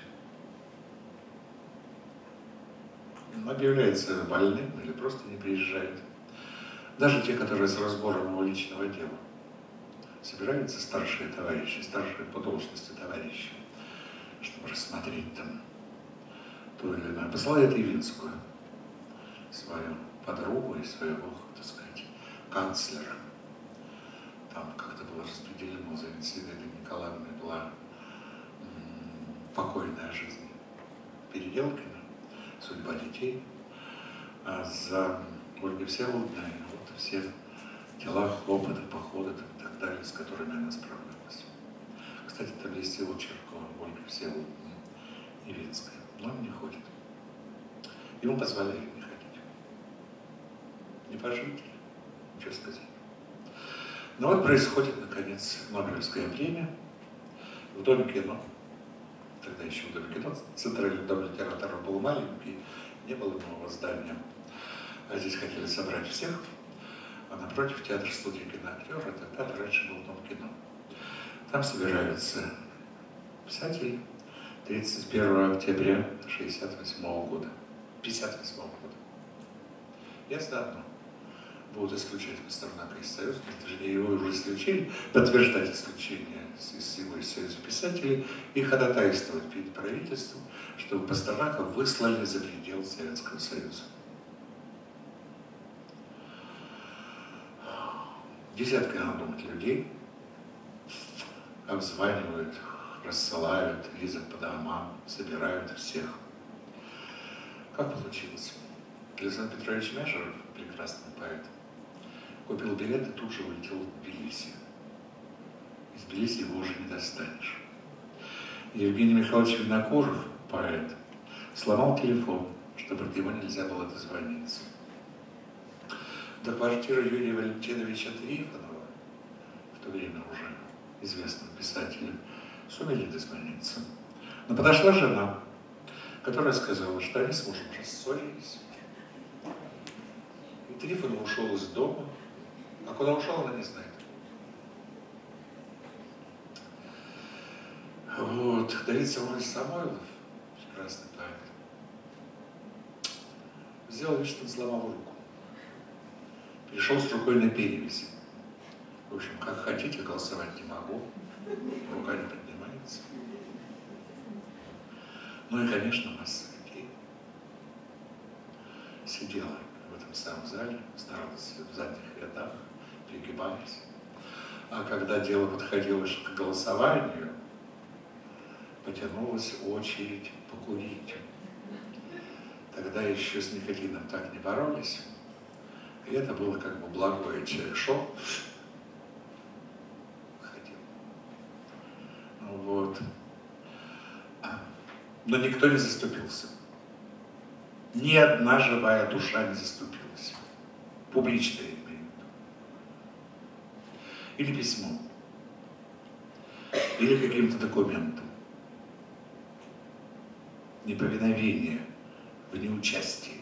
Он объявляется больным или просто не приезжает. Даже те, которые с разбором его личного дела. Собираются старшие товарищи, старшие по должности товарищи, чтобы рассмотреть там то или иное. Посылает Явинскую, свою подругу и своего, так сказать, канцлера. Там как-то было распределено, за Елизаветой Николаевной была покойная жизнь Переделкина, судьба детей, а за Ольгой Всеволодовной вот все дела, хлопоты, походы и так далее, с которыми она справлялась. Кстати, там есть его Черкова, Ольга Всеволодовна Явинская, но он не ходит. Ему позволяли не ходить. Не пожить, ничего сказать. Но вот происходит, наконец, Нобелевская премия в Доме кино. Тогда еще в Доме кино. Центральный дом литератора был маленький, не было нового здания. А здесь хотели собрать всех. А напротив театр-студии киноактера, тогда раньше был Дом кино. Там собираются писатели 31 октября 1968 года. 1958 года. Ясно одно. Будут исключать Пастернака из Союза, точнее, его уже исключили, подтверждать исключение из его из Союза писателей и ходатайствовать перед правительством, чтобы Пастернака выслали за пределы Советского Союза. Десятки, надо думать, людей обзванивают, рассылают, ездят по домам, собирают всех. Как получилось? Александр Петрович Мяшеров, прекрасный поэт, купил билет и тут же улетел в Тбилиси. Из Тбилиси его уже не достанешь. Евгений Михайлович Винокуров, поэт, сломал телефон, чтобы от него нельзя было дозвониться. До квартиры Юрия Валентиновича Трифонова, в то время уже известного писателя, сумели дозвониться. Но подошла жена, которая сказала, что они с мужем рассорились. И Трифонов ушел из дома. А куда ушел, она не знает. Вот. Давид Самуэльевич Самойлов, прекрасный поэт, сделал вид, что он сломал руку. Перешел с рукой на перевязи. В общем, как хотите, голосовать не могу. Рука не поднимается. Ну и, конечно, масса людей сидела в этом самом зале, старалась в задних рядах, пригибались. А когда дело подходило к голосованию, потянулась очередь покурить. Тогда еще с никотином так не боролись. И это было как бы благое человек. Шел, ходил. Вот. Но никто не заступился. Ни одна живая душа не заступилась. Публично я имею в виду. Или письмом. Или каким-то документом. Неповиновение в неучастии.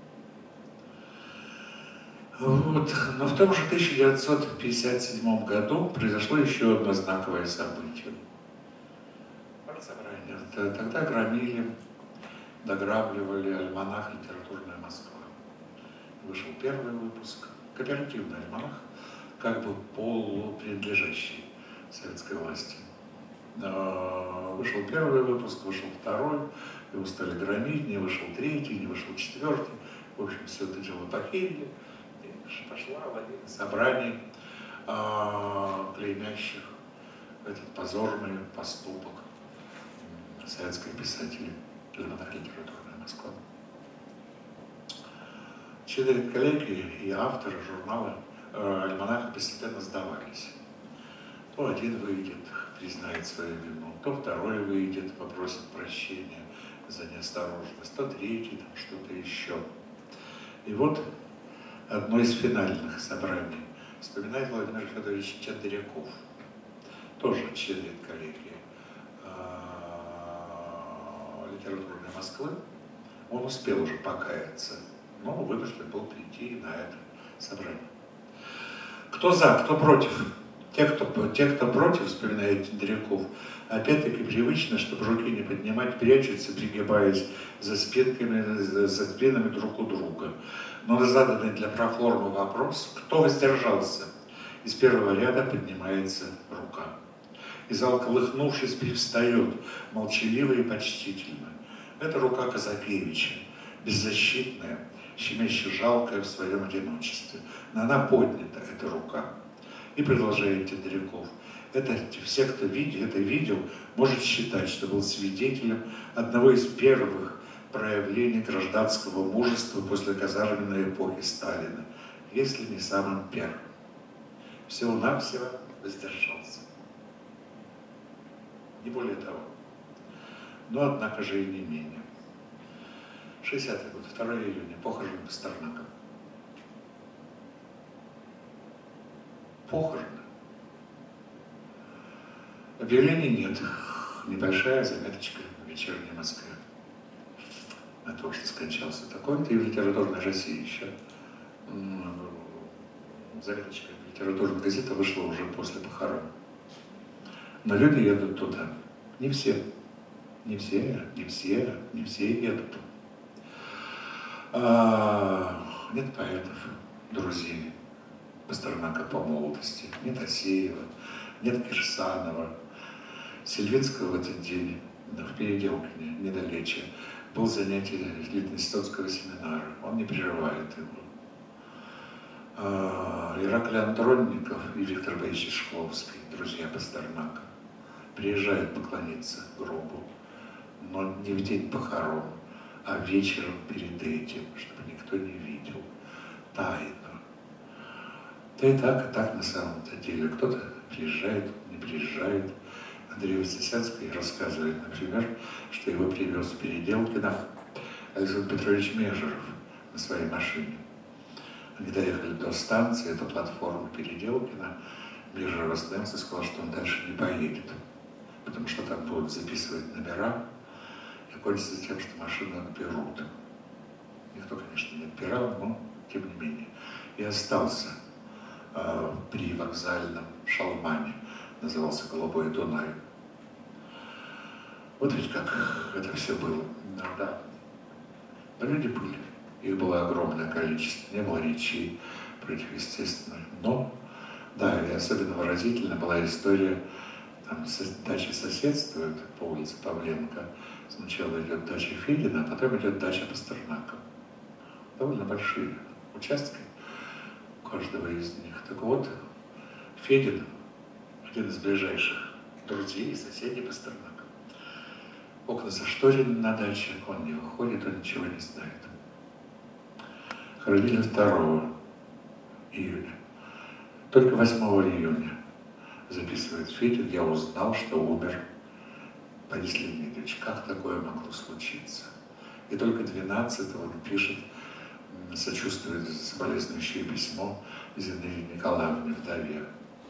Вот. Но в том же 1957 году произошло еще одно знаковое событие. Партсобрание. Тогда громили, дограбливали альманах «Литературная Москва». Вышел первый выпуск, кооперативный альманах, как бы полупринадлежащий советской власти. Вышел первый выпуск, вышел второй, его стали громить, не вышел третий, не вышел четвертый. В общем, все это дело похерили. И пошла лавина собраний, клеймящих этот позорный поступок советской писателя, альманах «Литературная Москва». Члены коллегии и авторы журнала альманаха постепенно сдавались. То один выйдет, признает свою вину, то второй выйдет, попросит прощения за неосторожность, то третий, там что-то еще. И вот одно из финальных собраний вспоминает Владимир Федорович Чандряков, тоже член коллегии «Литературной Москвы». Он успел уже покаяться, но вынужден был прийти на это собрание. Кто за, кто против Те, кто против, вспоминает Тендряков, опять-таки привычно, чтобы руки не поднимать, прячутся, пригибаясь за спинами друг у друга. Но на заданный для проформы вопрос, кто воздержался, из первого ряда поднимается рука. И зал, колыхнувшись, привстает, молчаливо и почтительно. Это рука Казакевича, беззащитная, щемяще жалкая в своем одиночестве. Но она поднята, эта рука. И продолжает Тендряков. Это все, кто это видел, может считать, что был свидетелем одного из первых проявлений гражданского мужества после казарменной эпохи Сталина, если не самым первым. Всего-навсего воздержался. Не более того. Но, однако же, и не менее. 60-й год, 2 июня, похороны Пастернака. Похороны. Объявлений нет. Небольшая заметочка в «Вечерней Москве» о том, что скончался такой-то, и в «Литературной России» еще. Заметочка в «Литературной газете» вышла уже после похорон. Но люди едут туда. Не все. Не все едут. Нет поэтов, друзей Пастернака по молодости. Нет Асеева, нет Кирсанова. Сильвинского в этот день, в Переделкине, недалече, был занятие Литинститутского семинара. Он не прерывает его. Ираклий Андронников и Виктор Борисович Шкловский, друзья Пастернака, приезжают поклониться гробу, но не в день похорон, а вечером перед этим, чтобы никто не видел, тайно. Да и так на самом-то деле. Кто-то приезжает, не приезжает. Андрей Вознесенский рассказывает, например, что его привез в Переделкино Александр Петрович Межеров на своей машине. Они доехали до станции, до платформы Переделкино. Межеров остановился и сказал, что он дальше не поедет, потому что там будут записывать номера, и кончится тем, что машину отберут. Никто, конечно, не отбирал, но тем не менее. И остался при вокзальном шалмане, назывался «Голубой Дунай». Вот ведь как это все было. Да. Но люди были. Их было огромное количество. Не было речей противоестественных. Но, да, и особенно выразительно была история, там дачи соседствуют по улице Павленко. Сначала идет дача Федина, а потом идет дача Пастернака. Довольно большие участки у каждого из них. Так вот, Федин, один из ближайших друзей и соседей Пастернака. Окна зашторены на даче, он не выходит, он ничего не знает. Хоронили 2 июня. Только 8 июня, записывает Федин, я узнал, что умер Борис Леонидович. Как такое могло случиться? И только 12-го он пишет, сочувствует, соболезнующее письмо Зинаиде Николаевне, вдове.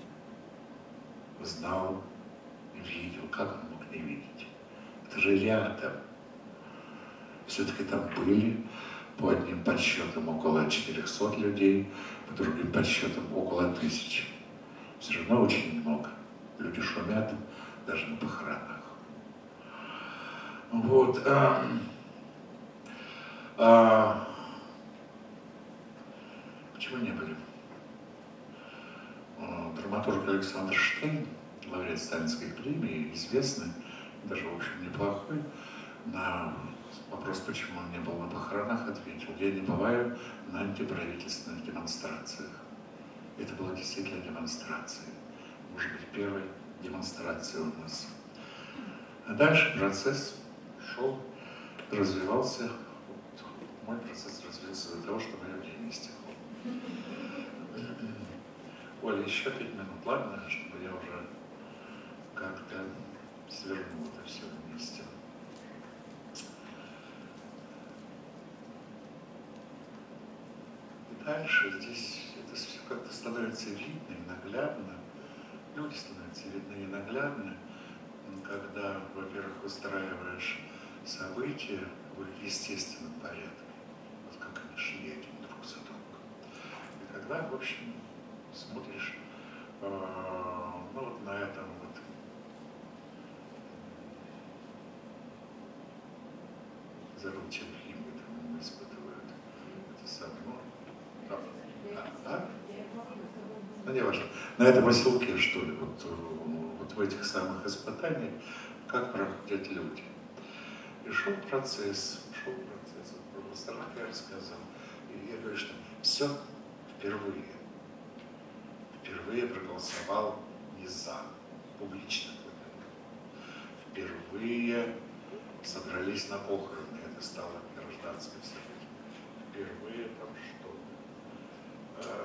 Знал, видел, как он мог не видеть. Это же рядом. Все-таки там были, по одним подсчетам, около 400 людей, по другим подсчетам около 1000. Все равно очень много. Люди шумят даже на похоронах. Вот. Почему не были? Драматург Александр Штейн, лауреат Сталинской премии, известный, даже, в общем, неплохой, на вопрос, почему он не был на похоронах, ответил: я не бываю на антиправительственных демонстрациях. Это была действительно демонстрация. Может быть, первая демонстрация у нас. А дальше процесс шел, развивался. Вот, мой процесс развился до того, что мое время истекло. Оля, еще 5 минут, ладно, чтобы я уже как-то свернул это все вместе. И дальше здесь это все как-то становится видно и наглядно. Люди становятся видны и наглядны, когда, во-первых, выстраиваешь события в их естественном порядке. Вот как они шли один друг за другом. И когда, в общем, смотришь Ну вот на этом вот забыл, чем химию там испытывают. Это самое, ну не важно. На этом оселке, что ли, вот в этих самых испытаниях, как проходят люди. И шел процесс. Вот про Пастернака я рассказал. И я говорю, что все впервые проголосовал не за, публично. Впервые собрались на похороны, это стало гражданским событием. Впервые там что-то.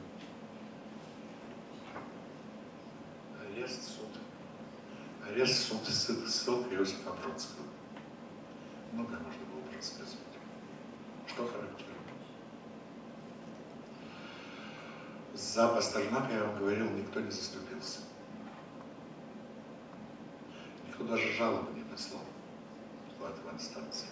Арест, суд, ссылка Иосифа Бродского. Многое можно было бы рассказывать. Что характерно? За Пастернака, я вам говорил, никто не заступился. Никто даже жалобы не послал в инстанции.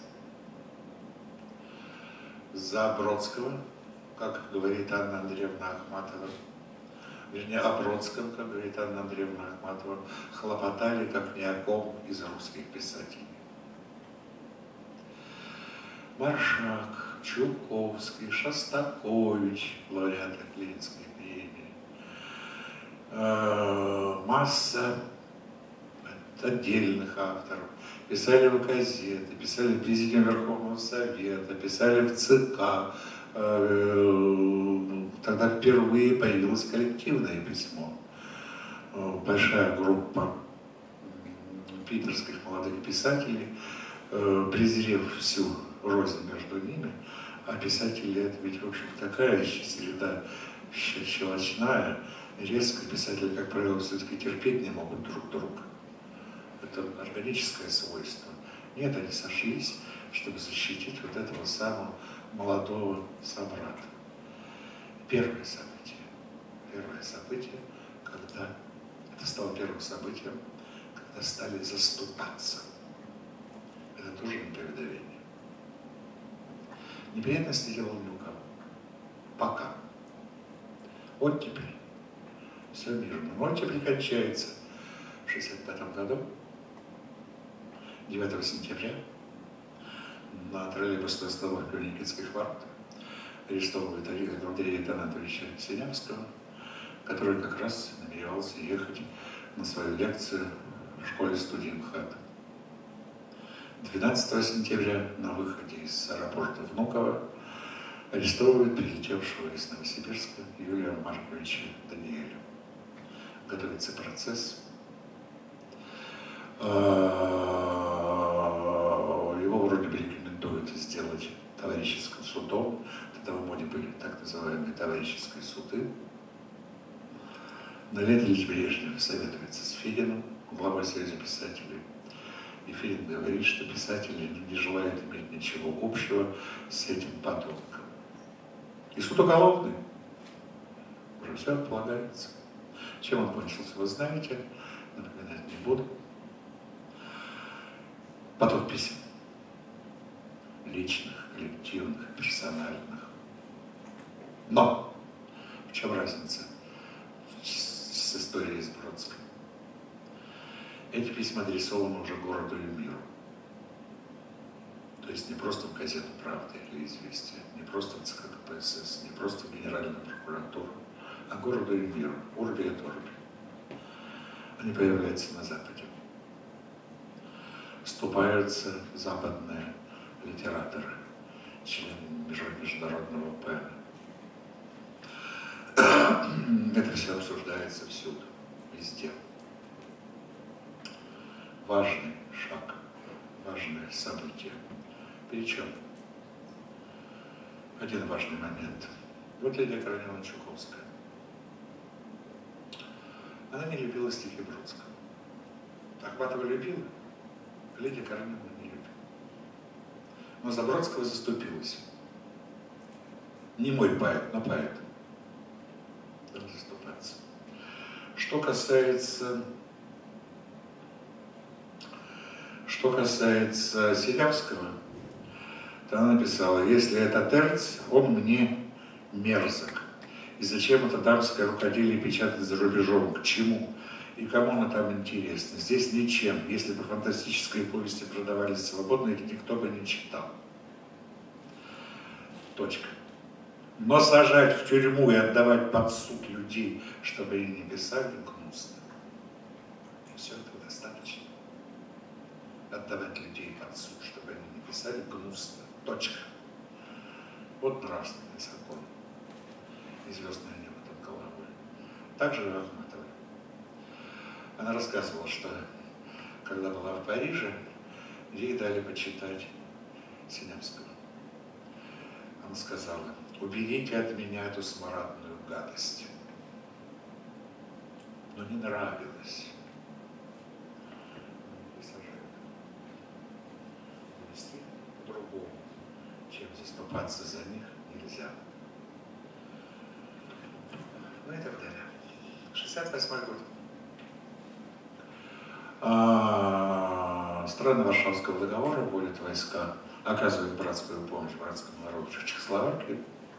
За Бродского, как говорит Анна Андреевна Ахматова, вернее, о Бродском, как говорит Анна Андреевна Ахматова, хлопотали как ни о ком из русских писателей. Маршак, Чуковский, Шостакович, лауреаты Ленинской премии, масса отдельных авторов. Писали в газеты, писали в Президиуме Верховного Совета, писали в ЦК. Тогда впервые появилось коллективное письмо. Большая группа питерских молодых писателей, презрев всю рознь между ними, а писатели это ведь, в общем, такая среда щелочная, резко писатели, как правило, все-таки терпеть не могут друг друга. Это органическое свойство. Нет, они сошлись, чтобы защитить вот этого самого молодого собрата. Первое событие, когда это стало первым событием, когда стали заступаться. Это тоже неповиновение. Неприятности делал ни у кого. Пока. Оттепель. Все мирно. Но оттепель кончается в 1965 году, 9 сентября, на троллейбусной остановке у Никитских ворот арестовывают Андрея Танатовича Синявского, который как раз намеревался ехать на свою лекцию в школе-студии МХАТ. 12 сентября на выходе из аэропорта Внуково арестовывают прилетевшего из Новосибирска Юрия Марковича Даниэля. Готовится процесс. Его вроде бы рекомендуют сделать товарищеским судом. Тогда в моде были так называемые товарищеские суды. Но Леонид Ильич Брежнев советуется с Фединым, главой Союза писателей. И Федин говорит, что писатели не желают иметь ничего общего с этим подонком. И суд уголовный. Уже все полагается. Чем он кончился, вы знаете. Напоминать не буду. Поток писем. Личных, коллективных, персональных. Но в чем разница с историей с Бродским? Эти письма адресованы уже городу и миру. То есть не просто в газету «Правда» или «Известия», не просто в ЦК КПСС, не просто в Генеральную прокуратуру, а городу и миру, урби et orbi. Они появляются на Западе. Вступаются западные литераторы, члены международного ПЭН. Это все обсуждается всюду, везде. Важный шаг, важное событие. Причем один важный момент. Вот Лидия Корниловна Чуковская. Она не любила стихи Бродского. Ахматова любила, Лидия Корниловна не любила. Но за Бродского заступилась. Не мой поэт, но поэт. Надо заступаться. Что касается Синявского, то она написала: если это терц, он мне мерзок. И зачем это дамское рукоделие печатать за рубежом? К чему? И кому оно там интересно? Здесь ничем. Если бы фантастические повести продавались свободно, их никто бы не читал. Точка. Но сажать в тюрьму и отдавать под суд людей, чтобы они не писали, гнусно. И все этого достаточно. Отдавать людей под суд, чтобы они не писали, гнусно. Точка. Вот нравственный закон. И звездное небо над головой. Так же Ахматова. Она рассказывала, что когда была в Париже, ей дали почитать Синявского. Она сказала: уберите от меня эту смрадную гадость. Но не нравилось. И сажают. Вести по-другому, чем заступаться за них, нельзя. Ну и так далее. 68-й год. Страны Варшавского договора вводят войска, оказывают братскую помощь братскому народу в Чехословакии.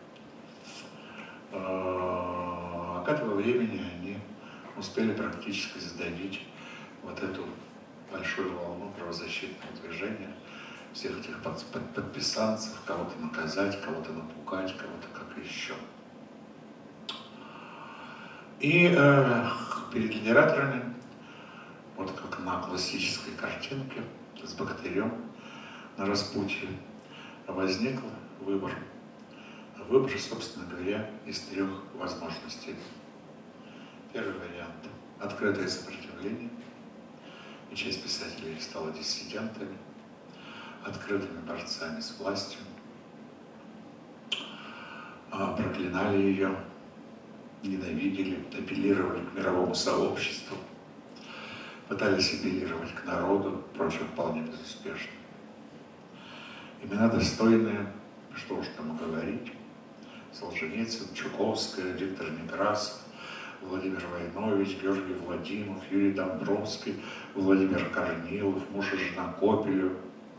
А к этому времени они успели практически задавить вот эту большую волну правозащитного движения, всех этих подписанцев, кого-то наказать, кого-то напугать, кого-то как еще. И перед литераторами, вот как на классической картинке с богатырем на распутье, возник выбор. Выбор, собственно говоря, из 3 возможностей. Первый вариант – открытое сопротивление, и часть писателей стала диссидентами, открытыми борцами с властью, проклинали ее, ненавидели, апеллировали к мировому сообществу, пытались апеллировать к народу, впрочем, вполне безуспешно. Имена достойные, что уж там говорить: Солженицын, Чуковская, Виктор Некрасов, Владимир Войнович, Георгий Владимиров, Юрий Домбровский, Владимир Корнилов, муж и жена Копелев.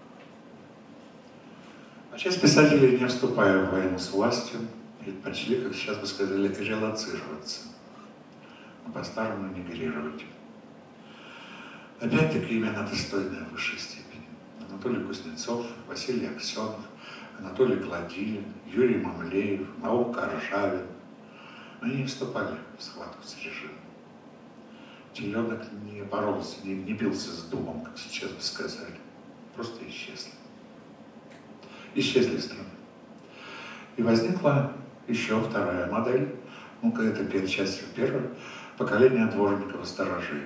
А часть писателей, не вступая в войну с властью, предпочли, как сейчас бы сказали, релоцироваться, а по-старому эмигрировать. Опять-таки имена достойные в высшей степени. Анатолий Кузнецов, Василий Аксенов, Анатолий Гладилин, Юрий Мамлеев, Наука Ржавин. Они не вступали в схватку с режимом. Теленок не боролся, не бился с дубом, как сейчас бы сказали. Просто исчезли. Исчезли страны. И возникла еще вторая модель, ну-ка это частью первой, поколение дворников и сторожей.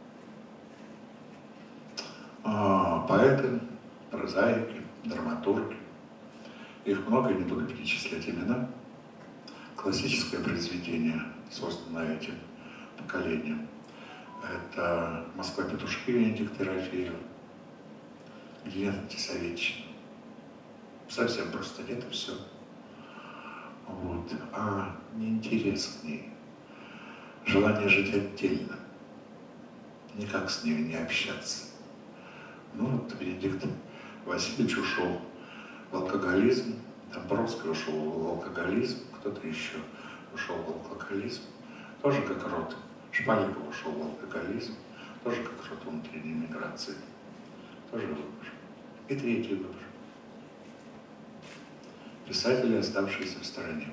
Поэты, прозаики, драматурги. Их много, не буду перечислять имена. Классическое произведение, созданное этим поколением, это «Москва-петушки» Венедикта Ерофеева, Елена Тесовеччина. Совсем просто нет, и все. Вот. А неинтерес к ней, желание жить отдельно, никак с ней не общаться. Ну вот Венедикт Васильевич ушел в алкоголизм, Домбровский ушел в алкоголизм, кто-то еще ушел в алкоголизм, тоже как род. Шпаликов ушел в алкоголизм, тоже как род внутренней миграции, тоже выбор. И третий выбор. Писатели, оставшиеся в стороне,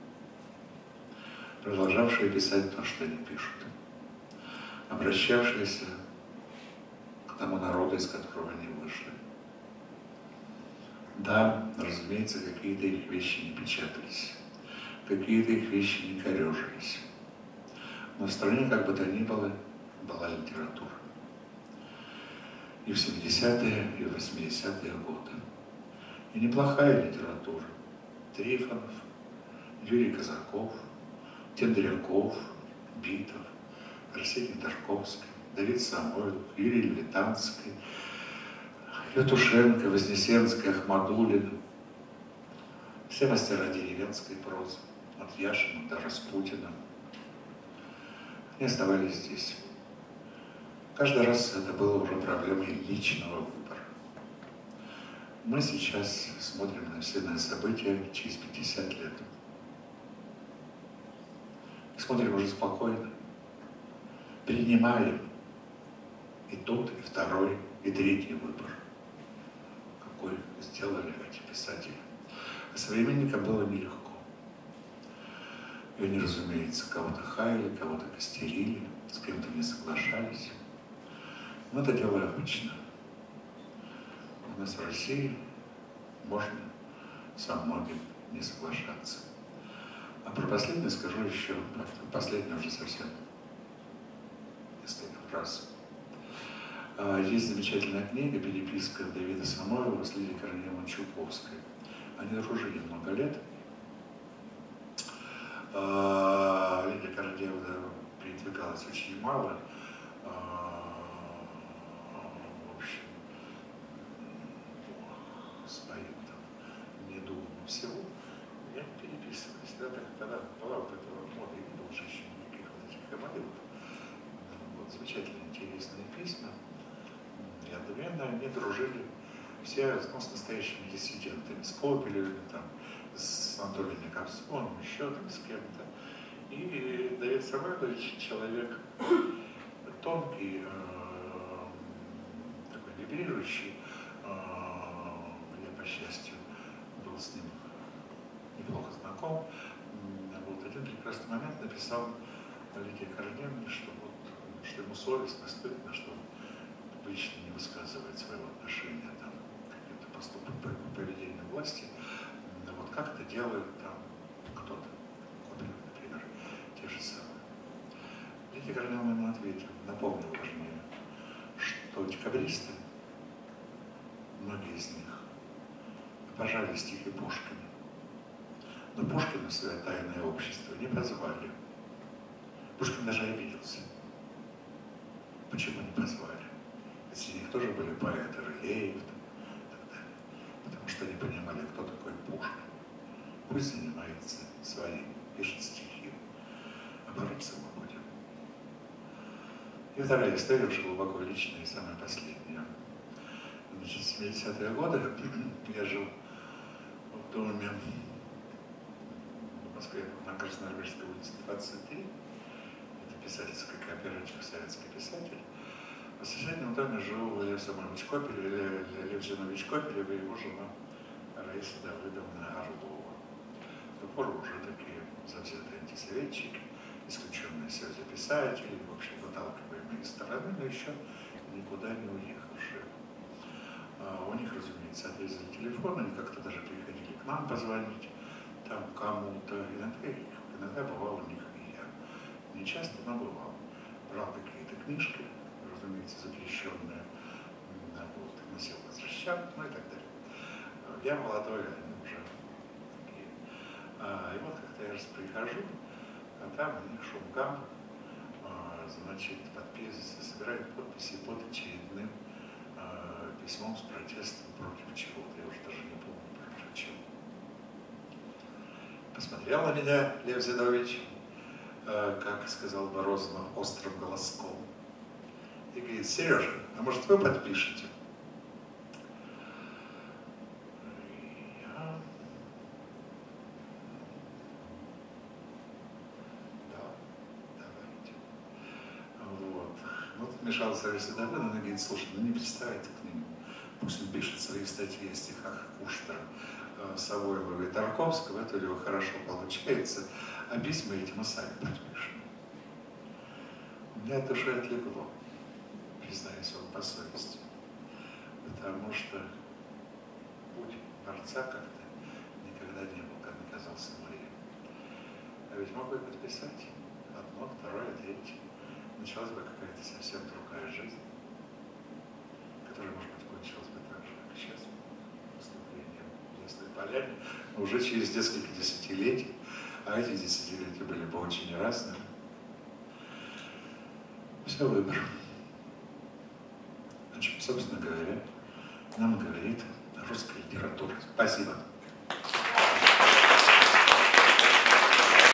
продолжавшие писать то, что они пишут, обращавшиеся к тому народу, из которого они вышли. Да, разумеется, какие-то их вещи не печатались, какие-то их вещи не корежились. Но в стране, как бы то ни было, была литература. И в 70-е, и в 80-е годы. И неплохая литература. Трифонов, Юрий Казаков, Тендряков, Битов, Арсений Тарковский, Давид Самойлов, Юрий Левитанский, Евтушенко, Вознесенский, Ахмадуллин. Все мастера деревенской прозы, от Яшина до Распутина. Они оставались здесь. Каждый раз это было уже проблемой личного выбора. Мы сейчас смотрим на все события через 50 лет. смотрим уже спокойно, принимаем и тот, и второй, и третий выбор, какой сделали эти писатели. А современникам было нелегко. И они, разумеется, кого-то хаяли, кого-то костерили, с кем-то не соглашались. Но это дело обычно. У нас в России можно со многим не соглашаться. А про последнее скажу еще, последнее уже совсем несколько фраз. Есть замечательная книга «Переписка Давида Самойлова» с Лидией Корнеевной Чуковской. Они дружили много лет. Лидия Корнеевна передвигалась очень мало. В общем, своим там недугом всего. Я переписываюсь. Тогда была вот эта вот мода, и не было же еще никаких вот этих командиров. Вот, замечательные, интересные письма. И одновременно они дружили все с настоящими диссидентами, с Копелевым, там, с Анатолием Ковцовым, еще там, с кем-то. И Давид Самойлович человек тонкий, такой вибрирующий. Я, по счастью, был с ним неплохо знаком. Вот один прекрасный момент написал Лидии Корнеевне, что ему совестно, стыдно, что он публично не высказывает своего отношения там, к каким-то поступкам по поведению власти. Вот как это делают там кто-то, например, те же самые. Лидия Корнеевна ему ответила, напомнил важнее, что декабристы, многие из них, обожали стихи Пушкина. Но Пушкина в свое тайное общество не позвали. Пушкин даже обиделся. Почему не позвали? Среди них тоже были поэты, Рылеев и так далее. Потому что они понимали, кто такой Пушкин. Пусть занимается своим, пишет стихи. А бороться мы будем. И вторая история уже глубоко личная и самая последняя. Значит, в 70-е годы я жил в доме в Москве на Красноармейской улице 23. Это писательский кооператив «Советский писатель». В соседнем доме жил Лев Самойлович Копелев, Лев Зинович Копелев и его жена Раиса Давыдовна Орлова. В ту пору уже такие завзятые антисоветчики, исключенные Союза писателей, в общем, выталкиваемые из стороны, но еще никуда не уехавшие. У них, разумеется, отрезали телефон, они как-то даже приходили к нам позвонить, там кому-то. Иногда бывал у них и я. Не часто, но бывал. Брал какие-то книжки, разумеется, запрещенные, вот, носил возвращал, ну и так далее. Я молодой, они уже такие. И вот как-то я раз прихожу, а там у них шум-гам, значит, собирают подписи под очередным письмом с протестом против чего-то. Я уже даже не помню, против чего. Посмотрел на меня Лев Зинович, как сказал Морозов, острым голоском. И говорит: Сережа, а может вы подпишете? Да, давайте. Вот. Вот вмешался Раиса Давыдовна, она говорит: слушай, ну не приставайте к нему. Пусть он пишет свои статьи о стихах Куштера, Савойлова и Тарковского, это у него хорошо получается, а письма эти мы сами подпишем. У меня от души отлегло, признаюсь вам по совести, потому что путь борца как-то никогда не был, как мне казался, моим. А ведь мог бы подписать одно, второе, третье. Началась бы какая-то совсем другая жизнь, которая, может быть, кончилась бы так же, как сейчас, выступлением в Ясной Поляне, но уже через несколько десятилетий, а эти десятилетия были бы очень разными. Все выбор. О чем, собственно говоря, нам говорит русская литература. Спасибо.